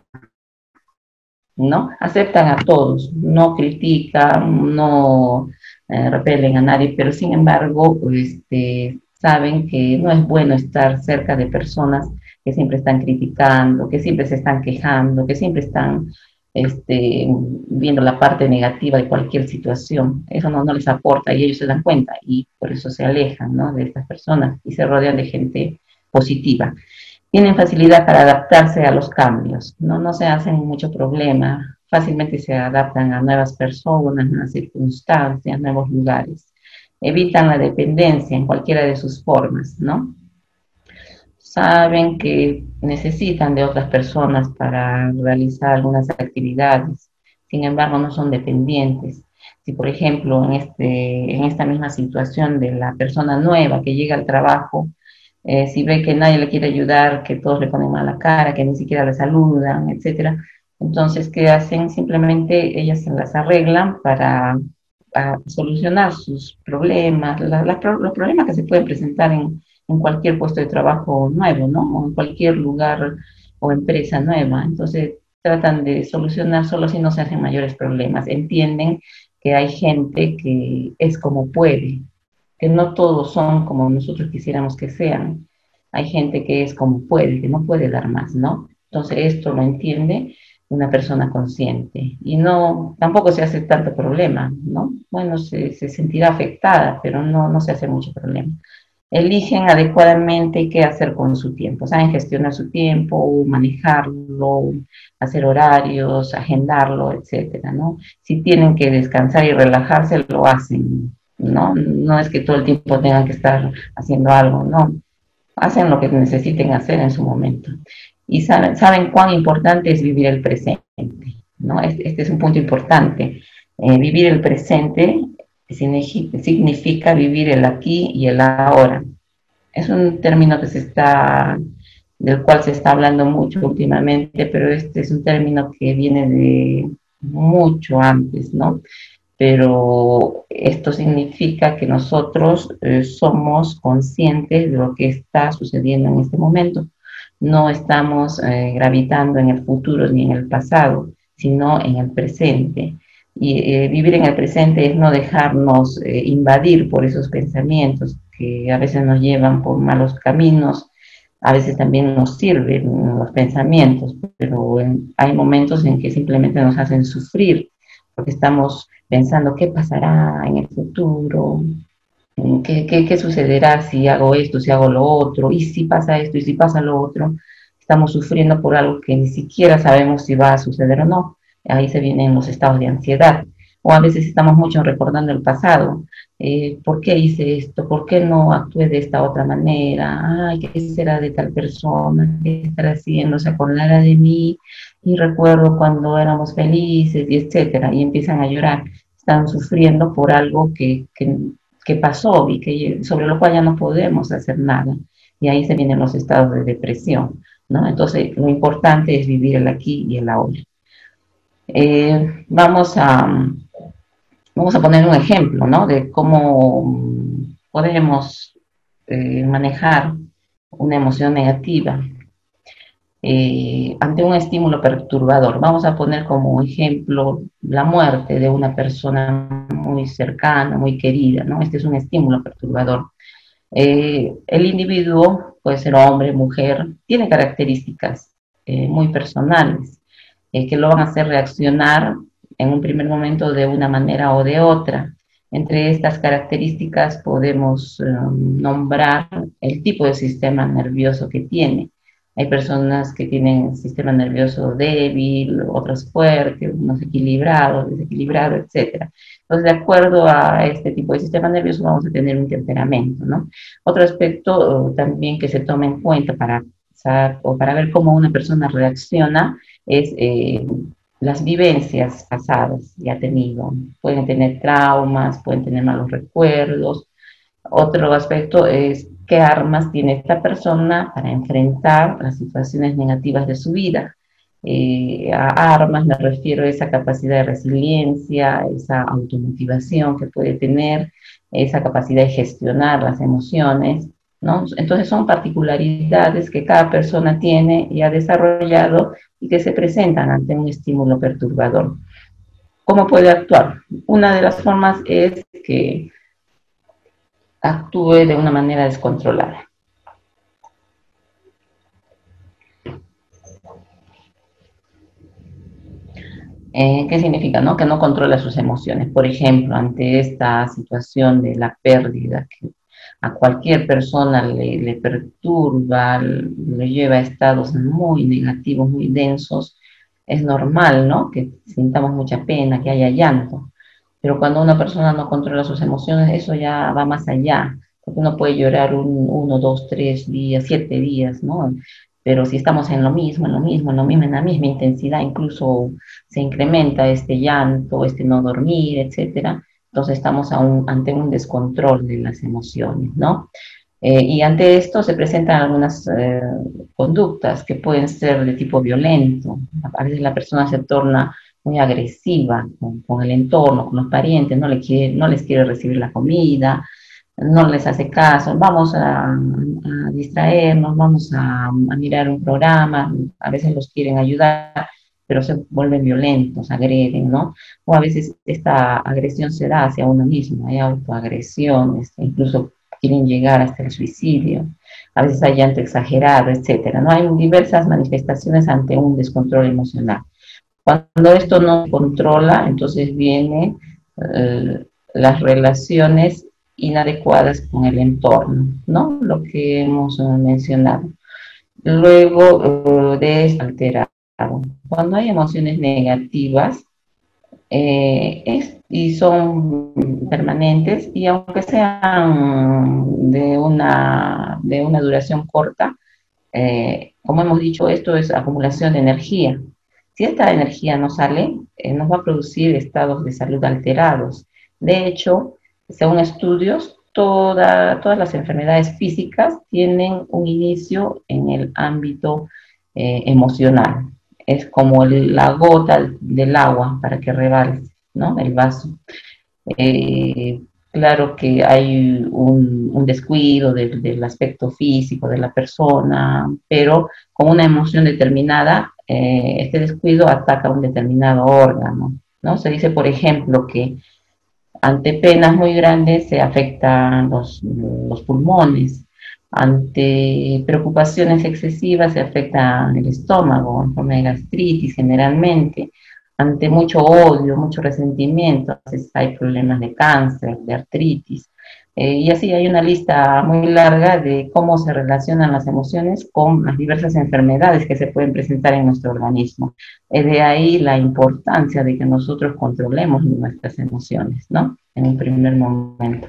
¿no? Aceptan a todos, no critican, no repelen a nadie, pero sin embargo, saben que no es bueno estar cerca de personas que siempre están criticando, que siempre se están quejando, que siempre están viendo la parte negativa de cualquier situación. Eso no les aporta y ellos se dan cuenta y por eso se alejan, ¿no?, de estas personas y se rodean de gente positiva. Tienen facilidad para adaptarse a los cambios, no se hacen mucho problema, fácilmente se adaptan a nuevas personas, nuevas circunstancias, nuevos lugares. Evitan la dependencia en cualquiera de sus formas, ¿no? Saben que necesitan de otras personas para realizar algunas actividades, sin embargo no son dependientes. Si por ejemplo en esta misma situación de la persona nueva que llega al trabajo, si ve que nadie le quiere ayudar, que todos le ponen mala cara, que ni siquiera le saludan, etcétera, entonces ¿qué hacen? Simplemente ellas se las arreglan para solucionar sus problemas, los problemas que se pueden presentar en cualquier puesto de trabajo nuevo, ¿no? O en cualquier lugar o empresa nueva. Entonces tratan de solucionar solo si no se hacen mayores problemas. Entienden que hay gente que es como puede, que no todos son como nosotros quisiéramos que sean. Hay gente que es como puede, que no puede dar más, ¿no? Entonces esto lo entiende una persona consciente. Y no, tampoco se hace tanto problema, ¿no? Bueno, se sentirá afectada, pero no se hace mucho problema. Eligen adecuadamente qué hacer con su tiempo, saben gestionar su tiempo, manejarlo, hacer horarios, agendarlo, etcétera, ¿no? Si tienen que descansar y relajarse, lo hacen, ¿no? No es que todo el tiempo tengan que estar haciendo algo, no. Hacen lo que necesiten hacer en su momento. Y saben cuán importante es vivir el presente, ¿no? Este es un punto importante. Vivir el presente significa vivir el aquí y el ahora. Es un término del cual se está hablando mucho últimamente, pero este es un término que viene de mucho antes, ¿no? Pero esto significa que nosotros somos conscientes de lo que está sucediendo en este momento. No estamos gravitando en el futuro ni en el pasado, sino en el presente. Y vivir en el presente es no dejarnos invadir por esos pensamientos que a veces nos llevan por malos caminos, a veces también nos sirven los pensamientos, pero hay momentos en que simplemente nos hacen sufrir, porque estamos pensando qué pasará en el futuro, qué sucederá si hago esto, si hago lo otro, y si pasa esto, y si pasa lo otro. Estamos sufriendo por algo que ni siquiera sabemos si va a suceder o no. Ahí se vienen los estados de ansiedad. O a veces estamos mucho recordando el pasado. ¿Por qué hice esto? ¿Por qué no actué de esta otra manera? Ay, ¿qué será de tal persona? ¿Qué estará haciendo? Se acordará de mí y recuerdo cuando éramos felices y etcétera. Y empiezan a llorar. Están sufriendo por algo que pasó y que, sobre lo cual ya no podemos hacer nada. Y ahí se vienen los estados de depresión, ¿no? Entonces, lo importante es vivir el aquí y el ahora. Eh, vamos, a, vamos a poner un ejemplo, ¿no? De cómo podemos manejar una emoción negativa ante un estímulo perturbador. Vamos a poner como ejemplo la muerte de una persona muy cercana, muy querida, ¿no? Este es un estímulo perturbador. El individuo, puede ser hombre, mujer, tiene características muy personales que lo van a hacer reaccionar en un primer momento de una manera o de otra. Entre estas características podemos nombrar el tipo de sistema nervioso que tiene. Hay personas que tienen sistema nervioso débil, otras fuertes, unos equilibrados, desequilibrados, etc. Entonces, de acuerdo a este tipo de sistema nervioso, vamos a tener un temperamento, ¿no? Otro aspecto también que se toma en cuenta para ver cómo una persona reacciona es las vivencias pasadas que ha tenido. Pueden tener traumas, pueden tener malos recuerdos. Otro aspecto es qué armas tiene esta persona para enfrentar las situaciones negativas de su vida. A armas me refiero a esa capacidad de resiliencia, esa automotivación que puede tener, esa capacidad de gestionar las emociones, ¿no? Entonces son particularidades que cada persona tiene y ha desarrollado y que se presentan ante un estímulo perturbador. ¿Cómo puede actuar? Una de las formas es que actúe de una manera descontrolada. ¿Qué significa? ¿No? Que no controla sus emociones. Por ejemplo, ante esta situación de la pérdida que a cualquier persona le perturba, le lleva a estados muy negativos, muy densos, es normal, ¿no? Que sintamos mucha pena, que haya llanto. Pero cuando una persona no controla sus emociones, eso ya va más allá. Porque uno puede llorar 1, 2, 3 días, 7 días, ¿no? Pero si estamos en lo mismo, en lo mismo, en lo mismo, en la misma intensidad, incluso se incrementa este llanto, este no dormir, etcétera. Entonces estamos ante un descontrol de las emociones, ¿no? Y ante esto se presentan algunas conductas que pueden ser de tipo violento. A veces la persona se torna muy agresiva con el entorno, con los parientes, no les quiere recibir la comida, no les hace caso, vamos a distraernos, vamos a mirar un programa, a veces los quieren ayudar, pero se vuelven violentos, agreden, ¿no? O a veces esta agresión se da hacia uno mismo, hay autoagresiones, incluso quieren llegar hasta el suicidio, a veces hay llanto exagerado, etcétera, ¿no? Hay diversas manifestaciones ante un descontrol emocional. Cuando esto no se controla, entonces vienen las relaciones inadecuadas con el entorno, ¿no? Lo que hemos mencionado. Luego de esto alterado. Cuando hay emociones negativas, y son permanentes, y aunque sean de una duración corta, como hemos dicho, esto es acumulación de energía. Si esta energía no sale, nos va a producir estados de salud alterados. De hecho, según estudios, todas las enfermedades físicas tienen un inicio en el ámbito emocional. Es como la gota del agua para que rebalse, ¿no? El vaso. Eh, claro que hay un descuido del aspecto físico de la persona, pero con una emoción determinada, este descuido ataca un determinado órgano, ¿no? Se dice, por ejemplo, que ante penas muy grandes se afectan los pulmones, ante preocupaciones excesivas se afecta el estómago, en forma de gastritis generalmente, ante mucho odio, mucho resentimiento, entonces hay problemas de cáncer, de artritis. Y así hay una lista muy larga de cómo se relacionan las emociones con las diversas enfermedades que se pueden presentar en nuestro organismo. Es de ahí la importancia de que nosotros controlemos nuestras emociones, ¿no? En un primer momento.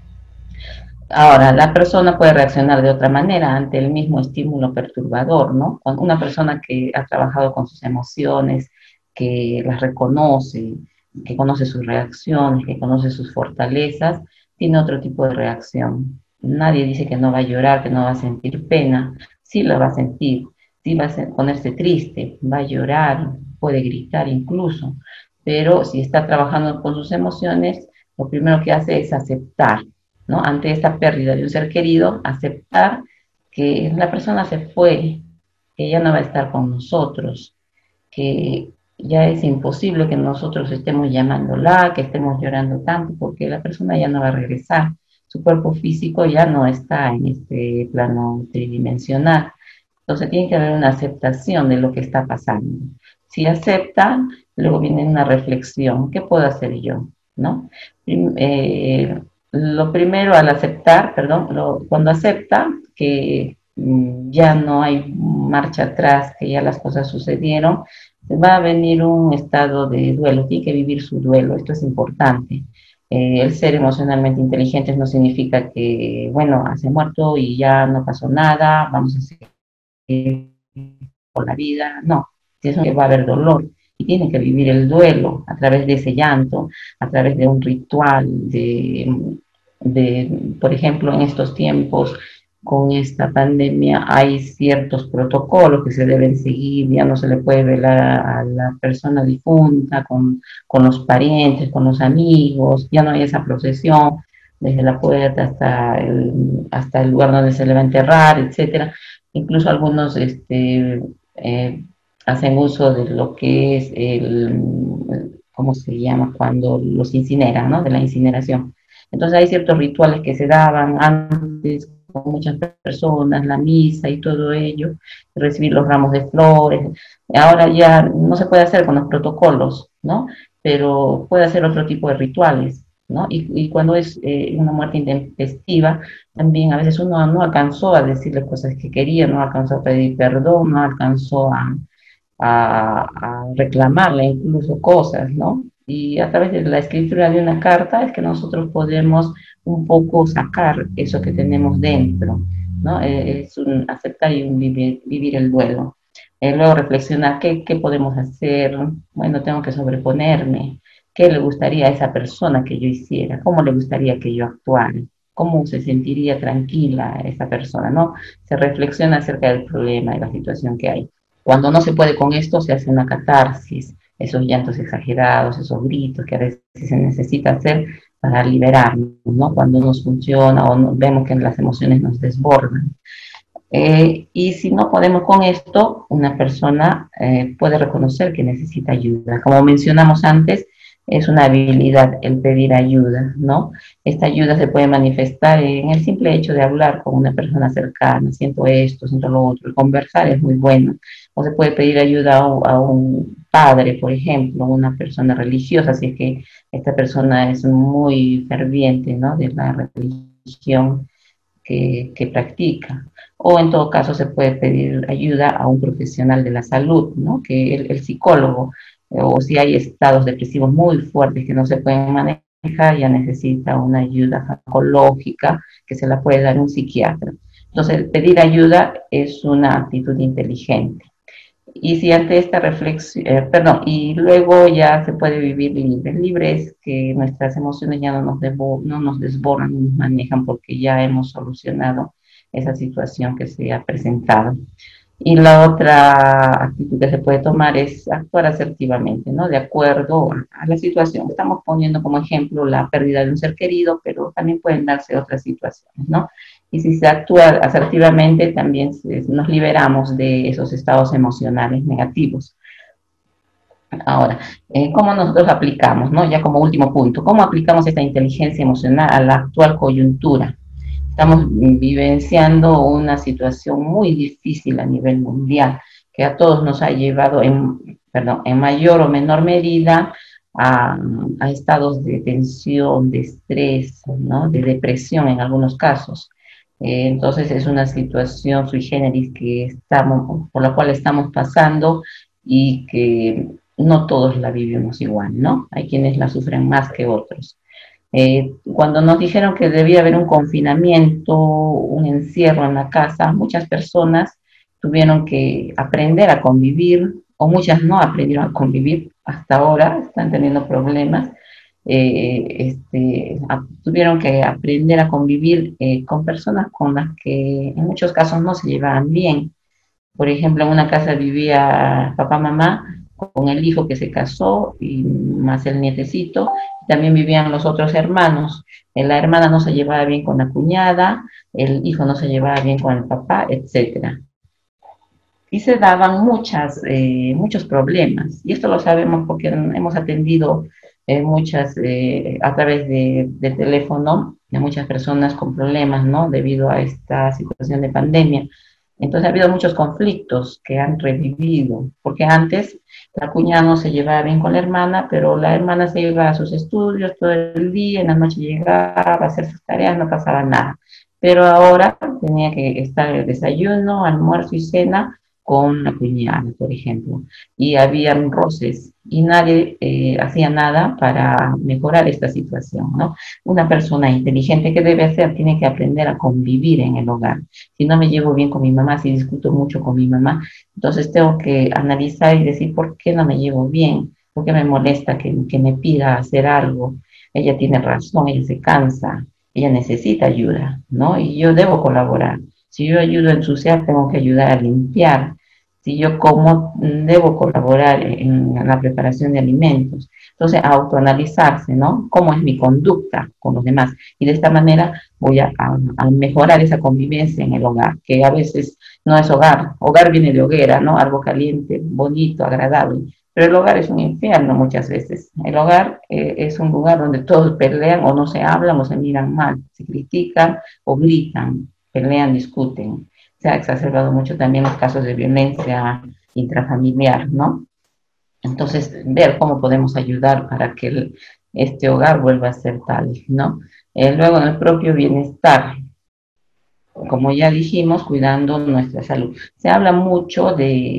Ahora, la persona puede reaccionar de otra manera ante el mismo estímulo perturbador, ¿no? Cuando una persona que ha trabajado con sus emociones, que las reconoce, que conoce sus reacciones, que conoce sus fortalezas, tiene otro tipo de reacción. Nadie dice que no va a llorar, que no va a sentir pena, sí la va a sentir, sí va a ponerse triste, va a llorar, puede gritar incluso, pero si está trabajando con sus emociones, lo primero que hace es aceptar, ¿no? Ante esta pérdida de un ser querido, aceptar que la persona se fue, que ya no va a estar con nosotros, que ya es imposible que nosotros estemos llamándola, que estemos llorando tanto, porque la persona ya no va a regresar. Su cuerpo físico ya no está en este plano tridimensional. Entonces tiene que haber una aceptación de lo que está pasando. Si aceptan, luego viene una reflexión. ¿Qué puedo hacer yo? ¿No? Lo primero al aceptar, perdón, cuando acepta que ya no hay marcha atrás, que ya las cosas sucedieron, va a venir un estado de duelo, tiene que vivir su duelo, esto es importante. El ser emocionalmente inteligentes no significa que, bueno, se ha muerto y ya no pasó nada, vamos a seguir por la vida, no, es que va a haber dolor y tiene que vivir el duelo a través de ese llanto, a través de un ritual, por ejemplo, en estos tiempos, con esta pandemia, hay ciertos protocolos que se deben seguir, ya no se le puede velar a la persona difunta con los parientes, con los amigos, ya no hay esa procesión desde la puerta hasta el lugar donde se le va a enterrar, etcétera. Incluso algunos hacen uso de lo que es ¿cómo se llama? Cuando los incineran, ¿no? De la incineración. Entonces hay ciertos rituales que se daban antes con muchas personas, la misa y todo ello, recibir los ramos de flores. Ahora ya no se puede hacer con los protocolos, ¿no? Pero puede hacer otro tipo de rituales, ¿no? Y cuando es una muerte intempestiva, también a veces uno no alcanzó a decirle cosas que quería, no alcanzó a pedir perdón, no alcanzó a reclamarle incluso cosas, ¿no? Y a través de la escritura de una carta es que nosotros podemos un poco sacar eso que tenemos dentro, ¿no? Es un aceptar y un vivir el duelo. Luego reflexionar qué podemos hacer. Bueno, tengo que sobreponerme. ¿Qué le gustaría a esa persona que yo hiciera? ¿Cómo le gustaría que yo actuara? ¿Cómo se sentiría tranquila esa persona? ¿No? Se reflexiona acerca del problema y la situación que hay. Cuando no se puede con esto, se hace una catarsis, esos llantos exagerados, esos gritos que a veces se necesita hacer para liberarnos, ¿no? Cuando nos funciona o no, vemos que las emociones nos desbordan. Y si no podemos con esto, una persona puede reconocer que necesita ayuda. Como mencionamos antes, es una habilidad el pedir ayuda, ¿no? Esta ayuda se puede manifestar en el simple hecho de hablar con una persona cercana, siento esto, siento lo otro, el conversar es muy bueno. O se puede pedir ayuda a un padre, por ejemplo, una persona religiosa, si es que esta persona es muy ferviente, ¿no? De la religión que practica. O en todo caso se puede pedir ayuda a un profesional de la salud, ¿no? Que el psicólogo, o si hay estados depresivos muy fuertes que no se pueden manejar, ya necesita una ayuda farmacológica que se la puede dar un psiquiatra. Entonces, pedir ayuda es una actitud inteligente. Y si ante esta reflexión, perdón, y luego ya se puede vivir libre. Libre es que nuestras emociones ya no nos desbordan, no nos manejan porque ya hemos solucionado esa situación que se ha presentado. Y la otra actitud que se puede tomar es actuar asertivamente, ¿no? De acuerdo a la situación. Estamos poniendo como ejemplo la pérdida de un ser querido, pero también pueden darse otras situaciones, ¿no? Y si se actúa asertivamente, también nos liberamos de esos estados emocionales negativos. Ahora, ¿cómo nosotros aplicamos, ¿no? Ya como último punto, ¿cómo aplicamos esta inteligencia emocional a la actual coyuntura? Estamos vivenciando una situación muy difícil a nivel mundial, que a todos nos ha llevado en mayor o menor medida a estados de tensión, de estrés, ¿no? De depresión en algunos casos. Entonces es una situación sui generis por la cual estamos pasando y que no todos la vivimos igual, ¿no? Hay quienes la sufren más que otros. Cuando nos dijeron que debía haber un confinamiento, un encierro en la casa, muchas personas tuvieron que aprender a convivir, o muchas no aprendieron a convivir hasta ahora, están teniendo problemas. Tuvieron que aprender a convivir con personas con las que en muchos casos no se llevaban bien. Por ejemplo, en una casa vivía papá, mamá, con el hijo que se casó y más el nietecito. También vivían los otros hermanos. La hermana no se llevaba bien con la cuñada, el hijo no se llevaba bien con el papá, etcétera. Y se daban muchos problemas. Y esto lo sabemos porque hemos atendido a través de teléfono, de muchas personas con problemas, ¿no? Debido a esta situación de pandemia. Entonces ha habido muchos conflictos que han revivido, porque antes la cuñada no se llevaba bien con la hermana, pero la hermana se iba a sus estudios todo el día, en la noche llegaba a hacer sus tareas, no pasaba nada. Pero ahora tenía que estar el desayuno, almuerzo y cena con la cuñada, por ejemplo, y habían roces y nadie hacía nada para mejorar esta situación, ¿no? Una persona inteligente, ¿qué debe hacer? Tiene que aprender a convivir en el hogar. Si no me llevo bien con mi mamá, si discuto mucho con mi mamá, entonces tengo que analizar y decir por qué no me llevo bien, por qué me molesta que me pida hacer algo. Ella tiene razón, ella se cansa, ella necesita ayuda, ¿no? Y yo debo colaborar. Si yo ayudo a ensuciar, tengo que ayudar a limpiar. Si yo como, debo colaborar en la preparación de alimentos. Entonces, autoanalizarse, ¿no? ¿Cómo es mi conducta con los demás? Y de esta manera voy a mejorar esa convivencia en el hogar, que a veces no es hogar. Hogar viene de hoguera, ¿no? Algo caliente, bonito, agradable. Pero el hogar es un infierno muchas veces. El hogar es un lugar donde todos pelean o no se hablan o se miran mal, se critican o gritan, pelean, discuten. Se ha exacerbado mucho también los casos de violencia intrafamiliar, ¿no? Entonces, ver cómo podemos ayudar para que este hogar vuelva a ser tal, ¿no? Luego, en el propio bienestar, como ya dijimos, cuidando nuestra salud. Se habla mucho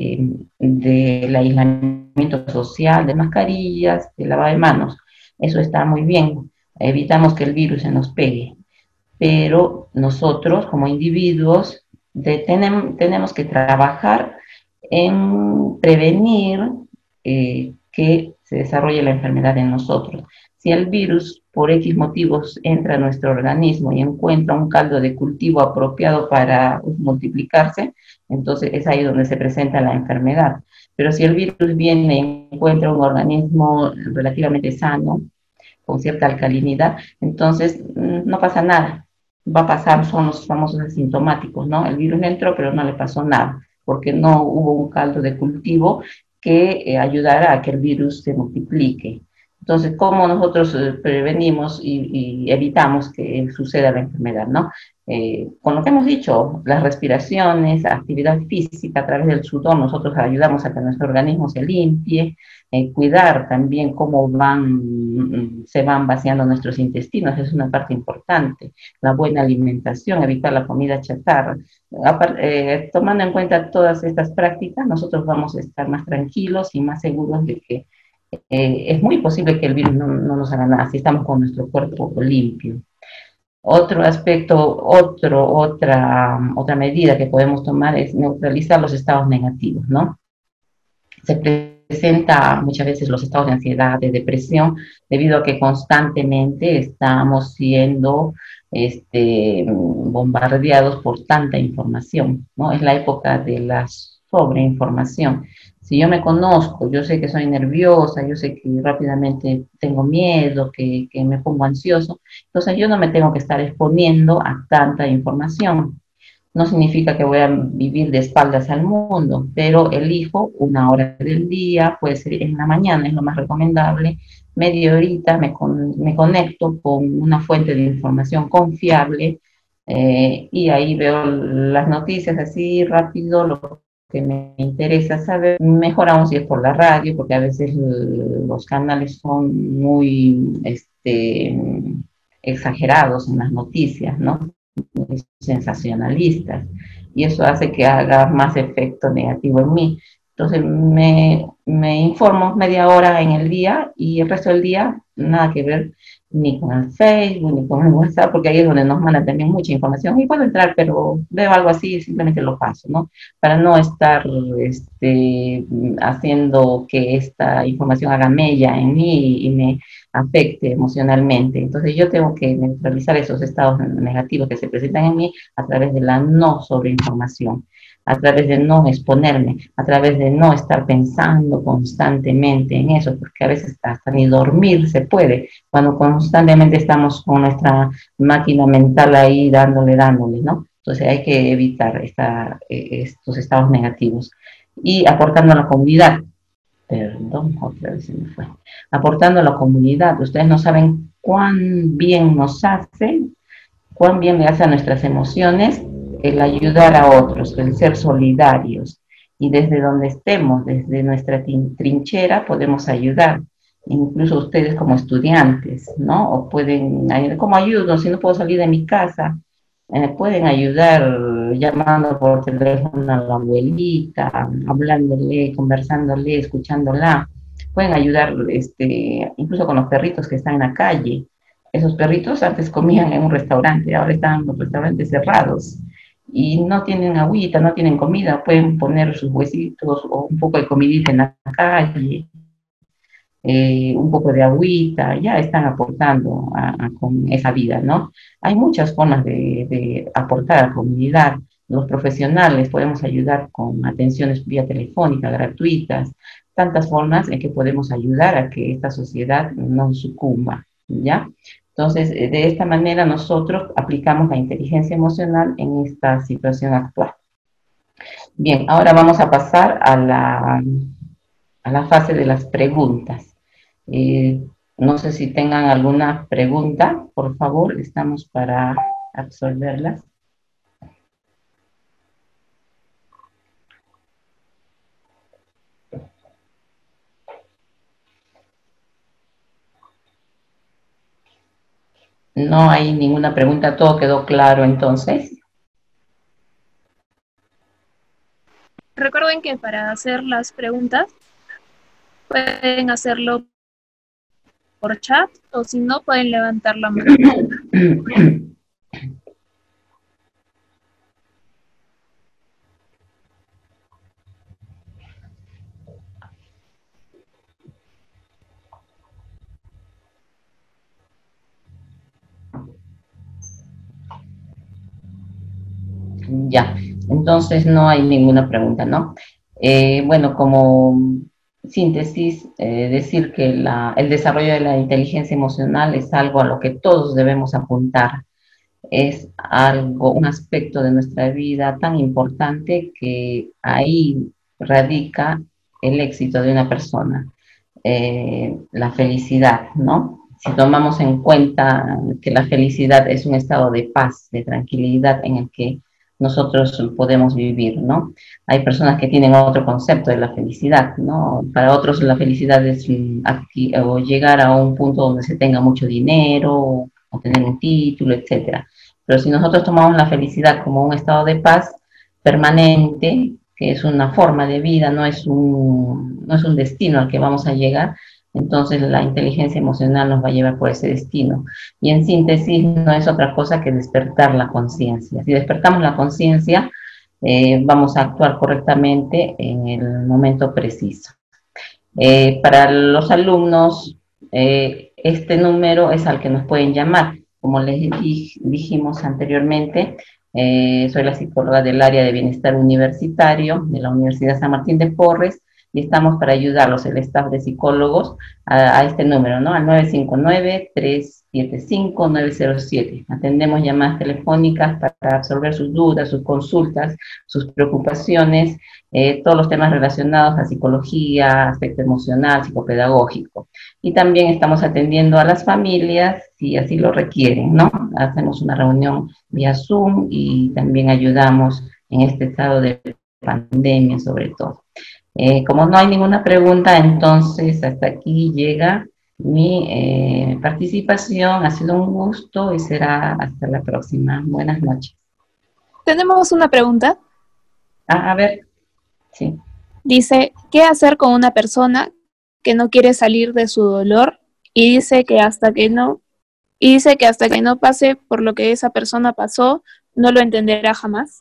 del aislamiento social, de mascarillas, de lavado de manos. Eso está muy bien. Evitamos que el virus se nos pegue. Pero nosotros, como individuos, tenemos que trabajar en prevenir que se desarrolle la enfermedad en nosotros. Si el virus, por X motivos, entra a nuestro organismo y encuentra un caldo de cultivo apropiado para multiplicarse, entonces es ahí donde se presenta la enfermedad. Pero si el virus viene y encuentra un organismo relativamente sano, con cierta alcalinidad, entonces no pasa nada. Va a pasar, son los famosos asintomáticos, ¿no? El virus entró, pero no le pasó nada, porque no hubo un caldo de cultivo que ayudara a que el virus se multiplique. Entonces, ¿cómo nosotros prevenimos y evitamos que suceda la enfermedad, ¿no? Con lo que hemos dicho, las respiraciones, actividad física a través del sudor, nosotros ayudamos a que nuestro organismo se limpie, cuidar también cómo se van vaciando nuestros intestinos, es una parte importante, la buena alimentación, evitar la comida chatarra. Tomando en cuenta todas estas prácticas, nosotros vamos a estar más tranquilos y más seguros de que es muy posible que el virus no nos haga nada si estamos con nuestro cuerpo limpio. Otro aspecto, otra medida que podemos tomar es neutralizar los estados negativos, ¿no? Se presenta muchas veces los estados de ansiedad, de depresión, debido a que constantemente estamos siendo bombardeados por tanta información, ¿no? Es la época de la sobreinformación. Si yo me conozco, yo sé que soy nerviosa, yo sé que rápidamente tengo miedo, que me pongo ansioso, entonces yo no me tengo que estar exponiendo a tanta información. No significa que voy a vivir de espaldas al mundo, pero elijo una hora del día, puede ser en la mañana, es lo más recomendable, media horita me conecto con una fuente de información confiable y ahí veo las noticias así rápido, lo que me interesa saber, mejor aún si es por la radio, porque a veces los canales son muy exagerados en las noticias, ¿no? Sensacionalistas y eso hace que haga más efecto negativo en mí. Entonces me informo media hora en el día y el resto del día nada que ver ni con el Facebook ni con el WhatsApp, porque ahí es donde nos mandan también mucha información y puedo entrar, pero veo algo así y simplemente lo paso, ¿no? Para no estar haciendo que esta información haga mella en mí y me afecte emocionalmente. Entonces yo tengo que neutralizar esos estados negativos que se presentan en mí a través de la no sobreinformación, a través de no exponerme, a través de no estar pensando constantemente en eso, porque a veces hasta ni dormir se puede, cuando constantemente estamos con nuestra máquina mental ahí dándole, ¿no? Entonces hay que evitar estos estados negativos y aportando a la comunidad. Perdón, otra vez se me fue. Aportando a la comunidad. Ustedes no saben cuán bien nos hace, cuán bien le hace a nuestras emociones el ayudar a otros, el ser solidarios. Y desde donde estemos, desde nuestra trinchera, podemos ayudar. Incluso ustedes como estudiantes, ¿no? O pueden, ¿cómo ayudo? Si no puedo salir de mi casa, pueden ayudar llamando por teléfono a la abuelita, hablándole, conversándole, escuchándola. Pueden ayudar incluso con los perritos que están en la calle. Esos perritos antes comían en un restaurante, ahora están los restaurantes cerrados y no tienen agüita, no tienen comida, pueden poner sus huesitos o un poco de comidita en la calle, un poco de agüita, ya están aportando con esa vida, ¿no? Hay muchas formas de aportar a la comunidad. Los profesionales podemos ayudar con atenciones vía telefónica gratuitas, tantas formas en que podemos ayudar a que esta sociedad no sucumba, ¿ya? Entonces, de esta manera nosotros aplicamos la inteligencia emocional en esta situación actual. Bien, ahora vamos a pasar a la fase de las preguntas. Eh, no sé si tengan alguna pregunta, por favor, estamos para absolverlas. No hay ninguna pregunta, todo quedó claro entonces. Recuerden que para hacer las preguntas pueden hacerlo por chat o si no pueden levantar la mano. Ya, entonces no hay ninguna pregunta, ¿no? Bueno, como síntesis, decir que el desarrollo de la inteligencia emocional es algo a lo que todos debemos apuntar. Es algo, un aspecto de nuestra vida tan importante que ahí radica el éxito de una persona. la felicidad, ¿no? Si tomamos en cuenta que la felicidad es un estado de paz, de tranquilidad en el que nosotros podemos vivir, ¿no? Hay personas que tienen otro concepto de la felicidad, ¿no? Para otros la felicidad es o llegar a un punto donde se tenga mucho dinero, o tener un título, etcétera. Pero si nosotros tomamos la felicidad como un estado de paz permanente, que es una forma de vida, no es un destino al que vamos a llegar, entonces la inteligencia emocional nos va a llevar por ese destino. Y en síntesis no es otra cosa que despertar la conciencia. Si despertamos la conciencia, vamos a actuar correctamente en el momento preciso. Para los alumnos, este número es al que nos pueden llamar. Como les dijimos anteriormente, soy la psicóloga del área de bienestar universitario de la Universidad San Martín de Porres y estamos para ayudarlos, el staff de psicólogos, a este número, ¿no? Al 959-375-907. Atendemos llamadas telefónicas para absorber sus dudas, sus consultas, sus preocupaciones, todos los temas relacionados a psicología, aspecto emocional, psicopedagógico. Y también estamos atendiendo a las familias si así lo requieren, ¿no? Hacemos una reunión vía Zoom y también ayudamos en este estado de pandemia sobre todo. Como no hay ninguna pregunta, entonces hasta aquí llega mi participación. Ha sido un gusto y será hasta la próxima. Buenas noches. Tenemos una pregunta. A ver, sí. Dice, ¿qué hacer con una persona que no quiere salir de su dolor y dice que hasta que no pase por lo que esa persona pasó, no lo entenderá jamás?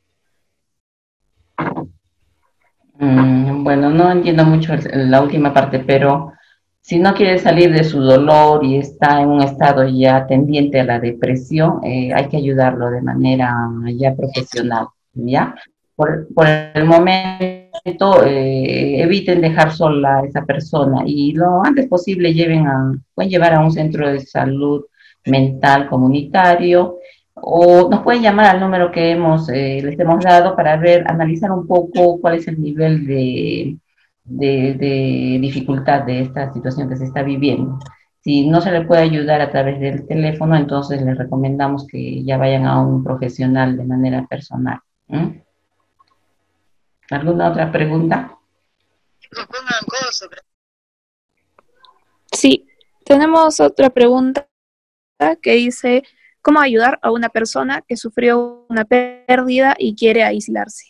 Bueno, no entiendo mucho la última parte, pero si no quiere salir de su dolor y está en un estado ya tendiente a la depresión, hay que ayudarlo de manera ya profesional, ¿ya? Por el momento, eviten dejar sola a esa persona y lo antes posible pueden llevar a un centro de salud mental comunitario o nos pueden llamar al número que les hemos dado para analizar un poco cuál es el nivel de dificultad de esta situación que se está viviendo. Si no se le puede ayudar a través del teléfono, entonces les recomendamos que ya vayan a un profesional de manera personal. ¿Alguna otra pregunta? Sí, tenemos otra pregunta que dice, ¿cómo ayudar a una persona que sufrió una pérdida y quiere aislarse?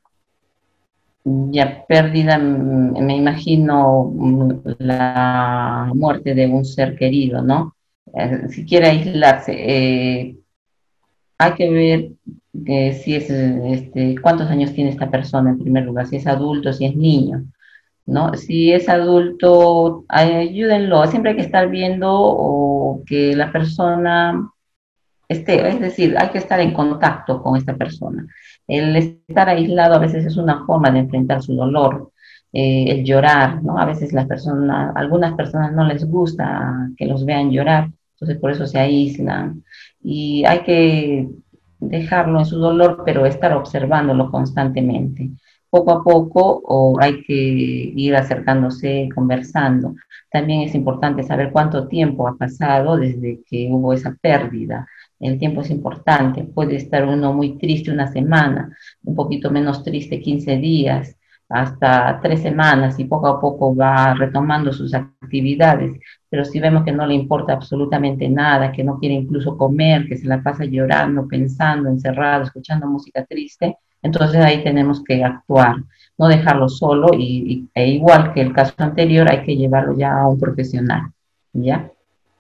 Ya pérdida, me imagino la muerte de un ser querido, ¿no? Si quiere aislarse, hay que ver si es, cuántos años tiene esta persona en primer lugar, si es adulto, si es niño, ¿no? Si es adulto, ayúdenlo, siempre hay que estar viendo o que la persona es decir, hay que estar en contacto con esta persona. El estar aislado a veces es una forma de enfrentar su dolor, el llorar, ¿no? A veces algunas personas no les gusta que los vean llorar, entonces por eso se aíslan. Y hay que dejarlo en su dolor, pero estar observándolo constantemente. Poco a poco, o hay que ir acercándose, conversando. También es importante saber cuánto tiempo ha pasado desde que hubo esa pérdida. El tiempo es importante, puede estar uno muy triste una semana, un poquito menos triste 15 días, hasta 3 semanas y poco a poco va retomando sus actividades, pero si vemos que no le importa absolutamente nada, que no quiere incluso comer, que se la pasa llorando, pensando, encerrado, escuchando música triste, entonces ahí tenemos que actuar, no dejarlo solo e igual que el caso anterior hay que llevarlo ya a un profesional, ¿ya?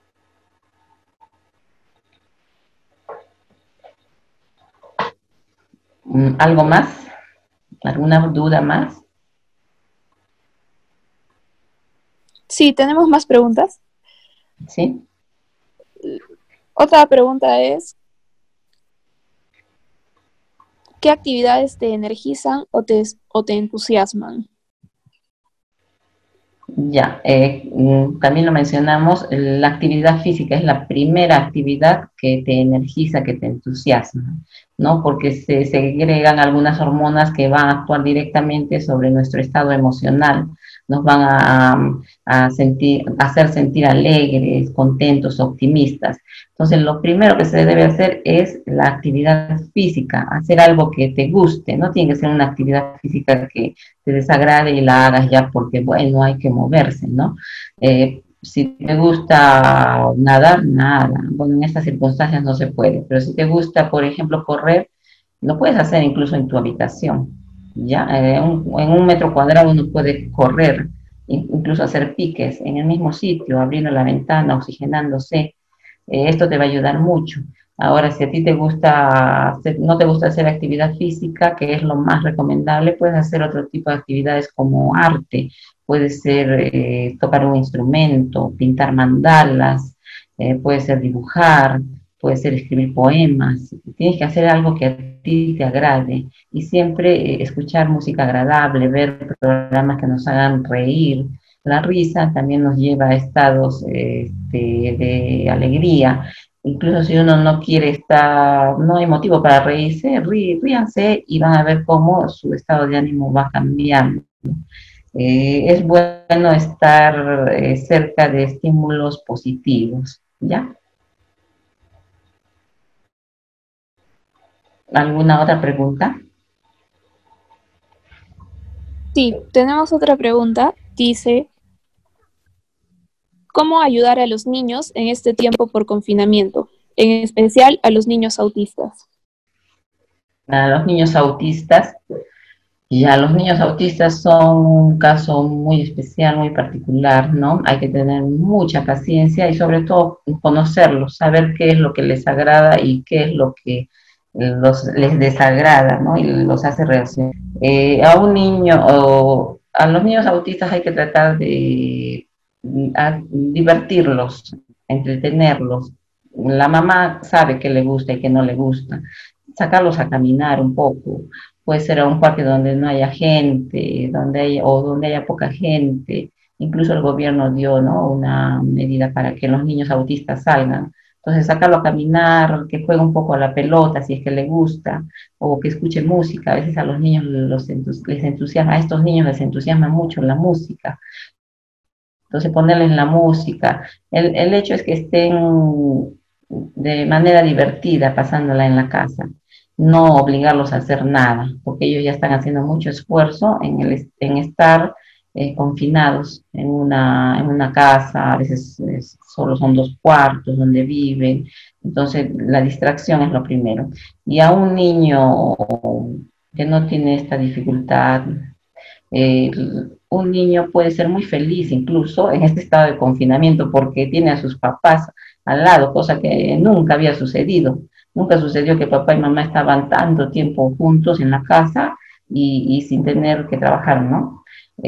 ¿Algo más? ¿Alguna duda más? Sí, tenemos más preguntas. ¿Sí? Otra pregunta es, ¿qué actividades te energizan o te entusiasman? Ya, también lo mencionamos, la actividad física es la primera actividad que te energiza, que te entusiasma, ¿no? Porque se segregan algunas hormonas que van a actuar directamente sobre nuestro estado emocional. nos van a hacer sentir alegres, contentos, optimistas. Entonces, lo primero que se debe hacer es la actividad física, hacer algo que te guste, no tiene que ser una actividad física que te desagrade y la hagas ya porque, bueno, hay que moverse, ¿no? Si te gusta nadar, nada. Bueno, en estas circunstancias no se puede, pero si te gusta, por ejemplo, correr, lo puedes hacer incluso en tu habitación, ¿ya? En un metro cuadrado uno puede correr, incluso hacer piques en el mismo sitio, abriendo la ventana, oxigenándose. Esto te va a ayudar mucho. Ahora, si a ti te gusta, no te gusta hacer actividad física, que es lo más recomendable, puedes hacer otro tipo de actividades como arte. Puede ser tocar un instrumento, pintar mandalas, puede ser dibujar, puede ser escribir poemas. Tienes que hacer algo que a ti te agrade y siempre escuchar música agradable, ver programas que nos hagan reír. La risa también nos lleva a estados de alegría. Incluso si uno no quiere estar, no hay motivo para reírse, ríanse y van a ver cómo su estado de ánimo va cambiando. Es bueno estar cerca de estímulos positivos, ¿ya? ¿Alguna otra pregunta? Sí, tenemos otra pregunta. Dice, ¿cómo ayudar a los niños en este tiempo por confinamiento? En especial a los niños autistas. A los niños autistas, ya los niños autistas son un caso muy especial, muy particular, ¿no? Hay que tener mucha paciencia y sobre todo conocerlos, saber qué es lo que les agrada y qué es lo que les desagrada, ¿no? Y los hace reaccionar. A un niño o a los niños autistas hay que tratar de divertirlos, entretenerlos. La mamá sabe qué le gusta y qué no le gusta. Sacarlos a caminar un poco, puede ser a un parque donde no haya gente, o donde haya poca gente. Incluso el gobierno dio, ¿no?, una medida para que los niños autistas salgan. Entonces, sacarlo a caminar, que juegue un poco a la pelota si es que le gusta, o que escuche música. A veces a los niños les entusiasma, a estos niños les entusiasma mucho la música. Entonces, ponerles la música. El hecho es que estén de manera divertida pasándola en la casa, no obligarlos a hacer nada, porque ellos ya están haciendo mucho esfuerzo en estar confinados en una casa, a veces solo son dos cuartos donde viven, entonces la distracción es lo primero. Y a un niño que no tiene esta dificultad, eh, un niño puede ser muy feliz incluso en este estado de confinamiento porque tiene a sus papás al lado, cosa que nunca había sucedido. Nunca sucedió que papá y mamá estaban tanto tiempo juntos en la casa y sin tener que trabajar, ¿no?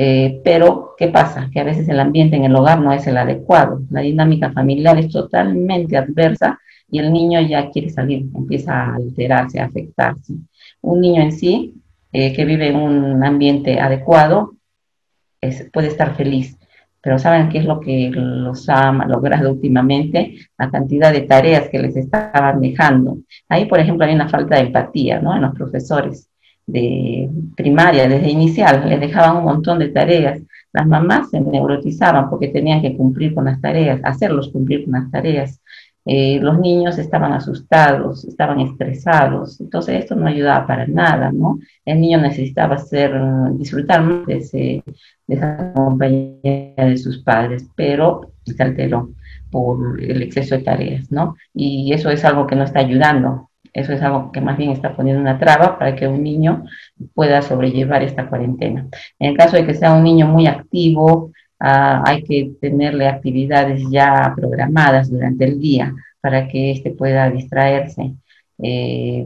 Pero, ¿qué pasa? Que a veces el ambiente en el hogar no es el adecuado. La dinámica familiar es totalmente adversa y el niño ya quiere salir, empieza a alterarse, a afectarse. Un niño en sí que vive en un ambiente adecuado puede estar feliz. Pero ¿saben qué es lo que los ha logrado últimamente? La cantidad de tareas que les estaban dejando. Ahí, por ejemplo, hay una falta de empatía, ¿no?, en los profesores de primaria, desde inicial, les dejaban un montón de tareas. Las mamás se neurotizaban porque tenían que cumplir con las tareas, hacerlos cumplir con las tareas. Los niños estaban asustados, estaban estresados, entonces esto no ayudaba para nada, ¿no? El niño necesitaba disfrutar más de esa compañía de sus padres, pero se alteró por el exceso de tareas, ¿no? Y eso es algo que no está ayudando, eso es algo que más bien está poniendo una traba para que un niño pueda sobrellevar esta cuarentena. En el caso de que sea un niño muy activo, hay que tenerle actividades ya programadas durante el día para que éste pueda distraerse, eh,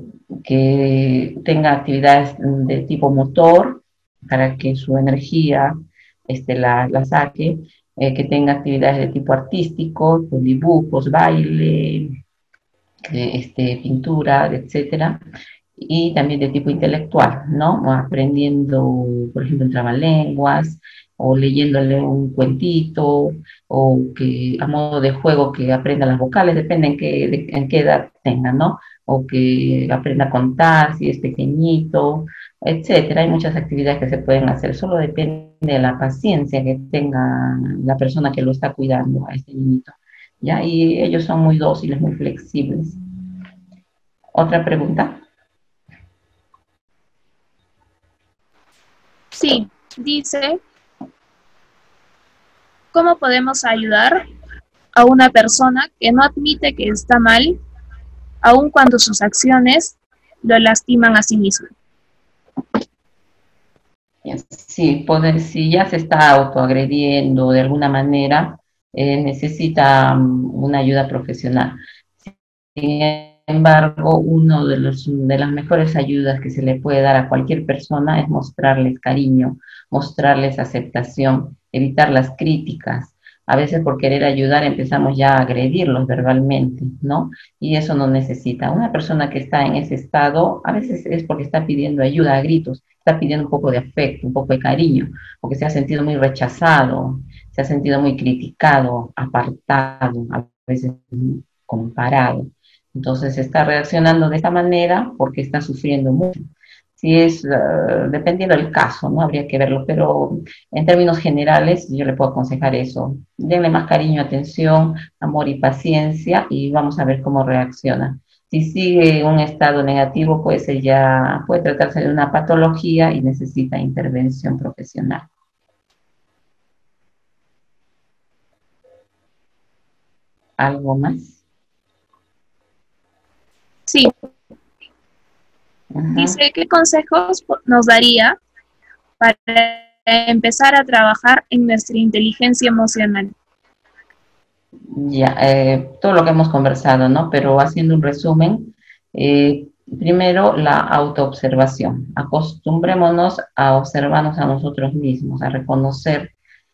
que tenga actividades de tipo motor para que su energía la saque, que tenga actividades de tipo artístico, con dibujos, baile, pintura, etcétera, y también de tipo intelectual, ¿no? Aprendiendo, por ejemplo, en trabalenguas, o leyéndole un cuentito, o que a modo de juego que aprenda las vocales, depende en qué edad tenga, ¿no? o que aprenda a contar si es pequeñito, etcétera. Hay muchas actividades que se pueden hacer, solo depende de la paciencia que tenga la persona que lo está cuidando a este niñito. ¿Ya? Y ellos son muy dóciles, muy flexibles. ¿Otra pregunta? Sí, dice, ¿cómo podemos ayudar a una persona que no admite que está mal, aun cuando sus acciones lo lastiman a sí mismo? Sí, si ya se está autoagrediendo de alguna manera, necesita una ayuda profesional. Sin embargo, de las mejores ayudas que se le puede dar a cualquier persona es mostrarles cariño, mostrarles aceptación, evitar las críticas. A veces por querer ayudar empezamos ya a agredirlos verbalmente, ¿no? Y eso no necesita. Una persona que está en ese estado, a veces es porque está pidiendo ayuda a gritos, está pidiendo un poco de afecto, un poco de cariño, porque se ha sentido muy rechazado, se ha sentido muy criticado, apartado, a veces comparado. Entonces está reaccionando de esta manera porque está sufriendo mucho. Si es, dependiendo del caso, ¿no? Habría que verlo, pero en términos generales yo le puedo aconsejar eso. Denle más cariño, atención, amor y paciencia y vamos a ver cómo reacciona. Si sigue un estado negativo, pues ella puede tratarse de una patología y necesita intervención profesional. ¿Algo más? Sí, dice, ¿qué consejos nos daría para empezar a trabajar en nuestra inteligencia emocional? Ya, todo lo que hemos conversado, ¿no? Pero haciendo un resumen, primero la autoobservación. Acostumbrémonos a observarnos a nosotros mismos, a reconocer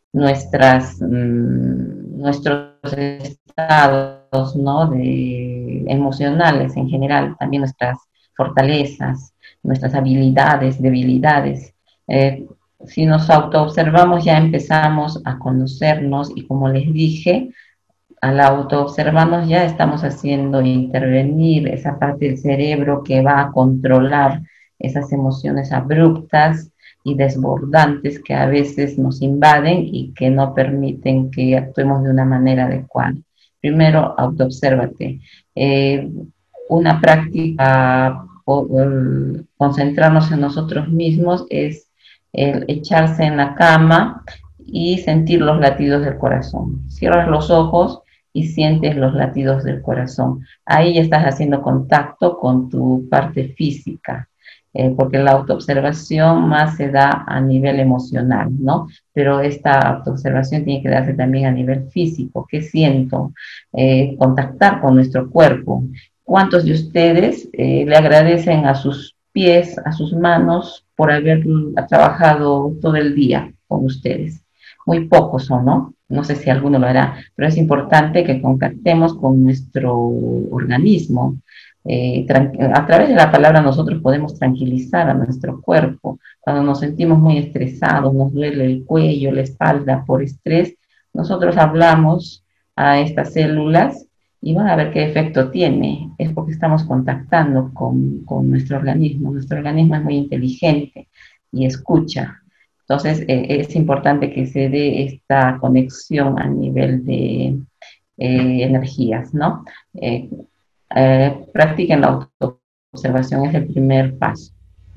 nuestros estados, ¿no? Emocionales en general, también nuestras fortalezas, nuestras habilidades, debilidades. Eh, si nos autoobservamos ya empezamos a conocernos y como les dije, al autoobservarnos ya estamos haciendo intervenir esa parte del cerebro que va a controlar esas emociones abruptas y desbordantes que a veces nos invaden y que no permiten que actuemos de una manera adecuada. Primero, autoobsérvate. Una práctica, concentrarnos en nosotros mismos, es el echarse en la cama y sentir los latidos del corazón. Cierras los ojos y sientes los latidos del corazón. Ahí ya estás haciendo contacto con tu parte física, porque la autoobservación más se da a nivel emocional, ¿no? Pero esta autoobservación tiene que darse también a nivel físico. ¿Qué siento? Contactar con nuestro cuerpo. ¿Cuántos de ustedes le agradecen a sus pies, a sus manos, por haber trabajado todo el día con ustedes? Muy pocos son, ¿no? No sé si alguno lo hará, pero es importante que contactemos con nuestro organismo. A través de la palabra nosotros podemos tranquilizar a nuestro cuerpo. Cuando nos sentimos muy estresados, nos duele el cuello, la espalda por estrés, nosotros hablamos a estas células y van a ver qué efecto tiene. Es porque estamos contactando con nuestro organismo. Nuestro organismo es muy inteligente y escucha. Entonces, es importante que se dé esta conexión a nivel de energías, ¿no? Practiquen la autoobservación, es el primer paso.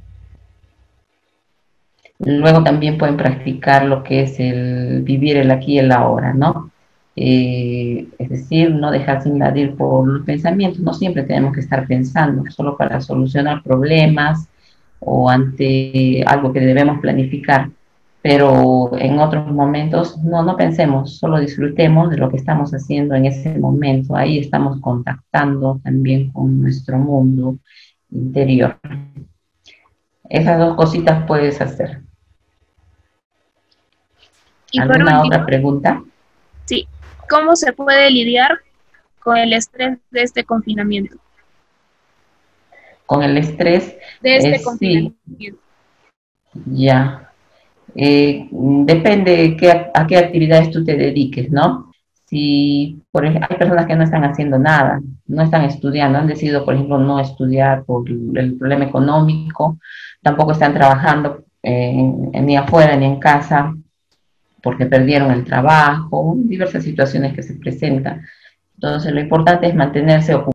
Luego también pueden practicar lo que es el vivir el aquí y el ahora, ¿no? Es decir, no dejarse invadir por los pensamientos. No siempre tenemos que estar pensando solo para solucionar problemas o ante algo que debemos planificar, pero en otros momentos no pensemos, solo disfrutemos de lo que estamos haciendo en ese momento. Ahí estamos contactando también con nuestro mundo interior. Esas dos cositas puedes hacer. Y por ¿Alguna último, otra pregunta? sí, ¿cómo se puede lidiar con el estrés de este confinamiento? Con el estrés, De este sí, confinamiento. ya. Depende a qué actividades tú te dediques, ¿no? Si hay personas que no están haciendo nada, no están estudiando, han decidido, por ejemplo, no estudiar por el problema económico, tampoco están trabajando ni afuera ni en casa porque perdieron el trabajo, diversas situaciones que se presentan. Entonces, lo importante es mantenerse ocupado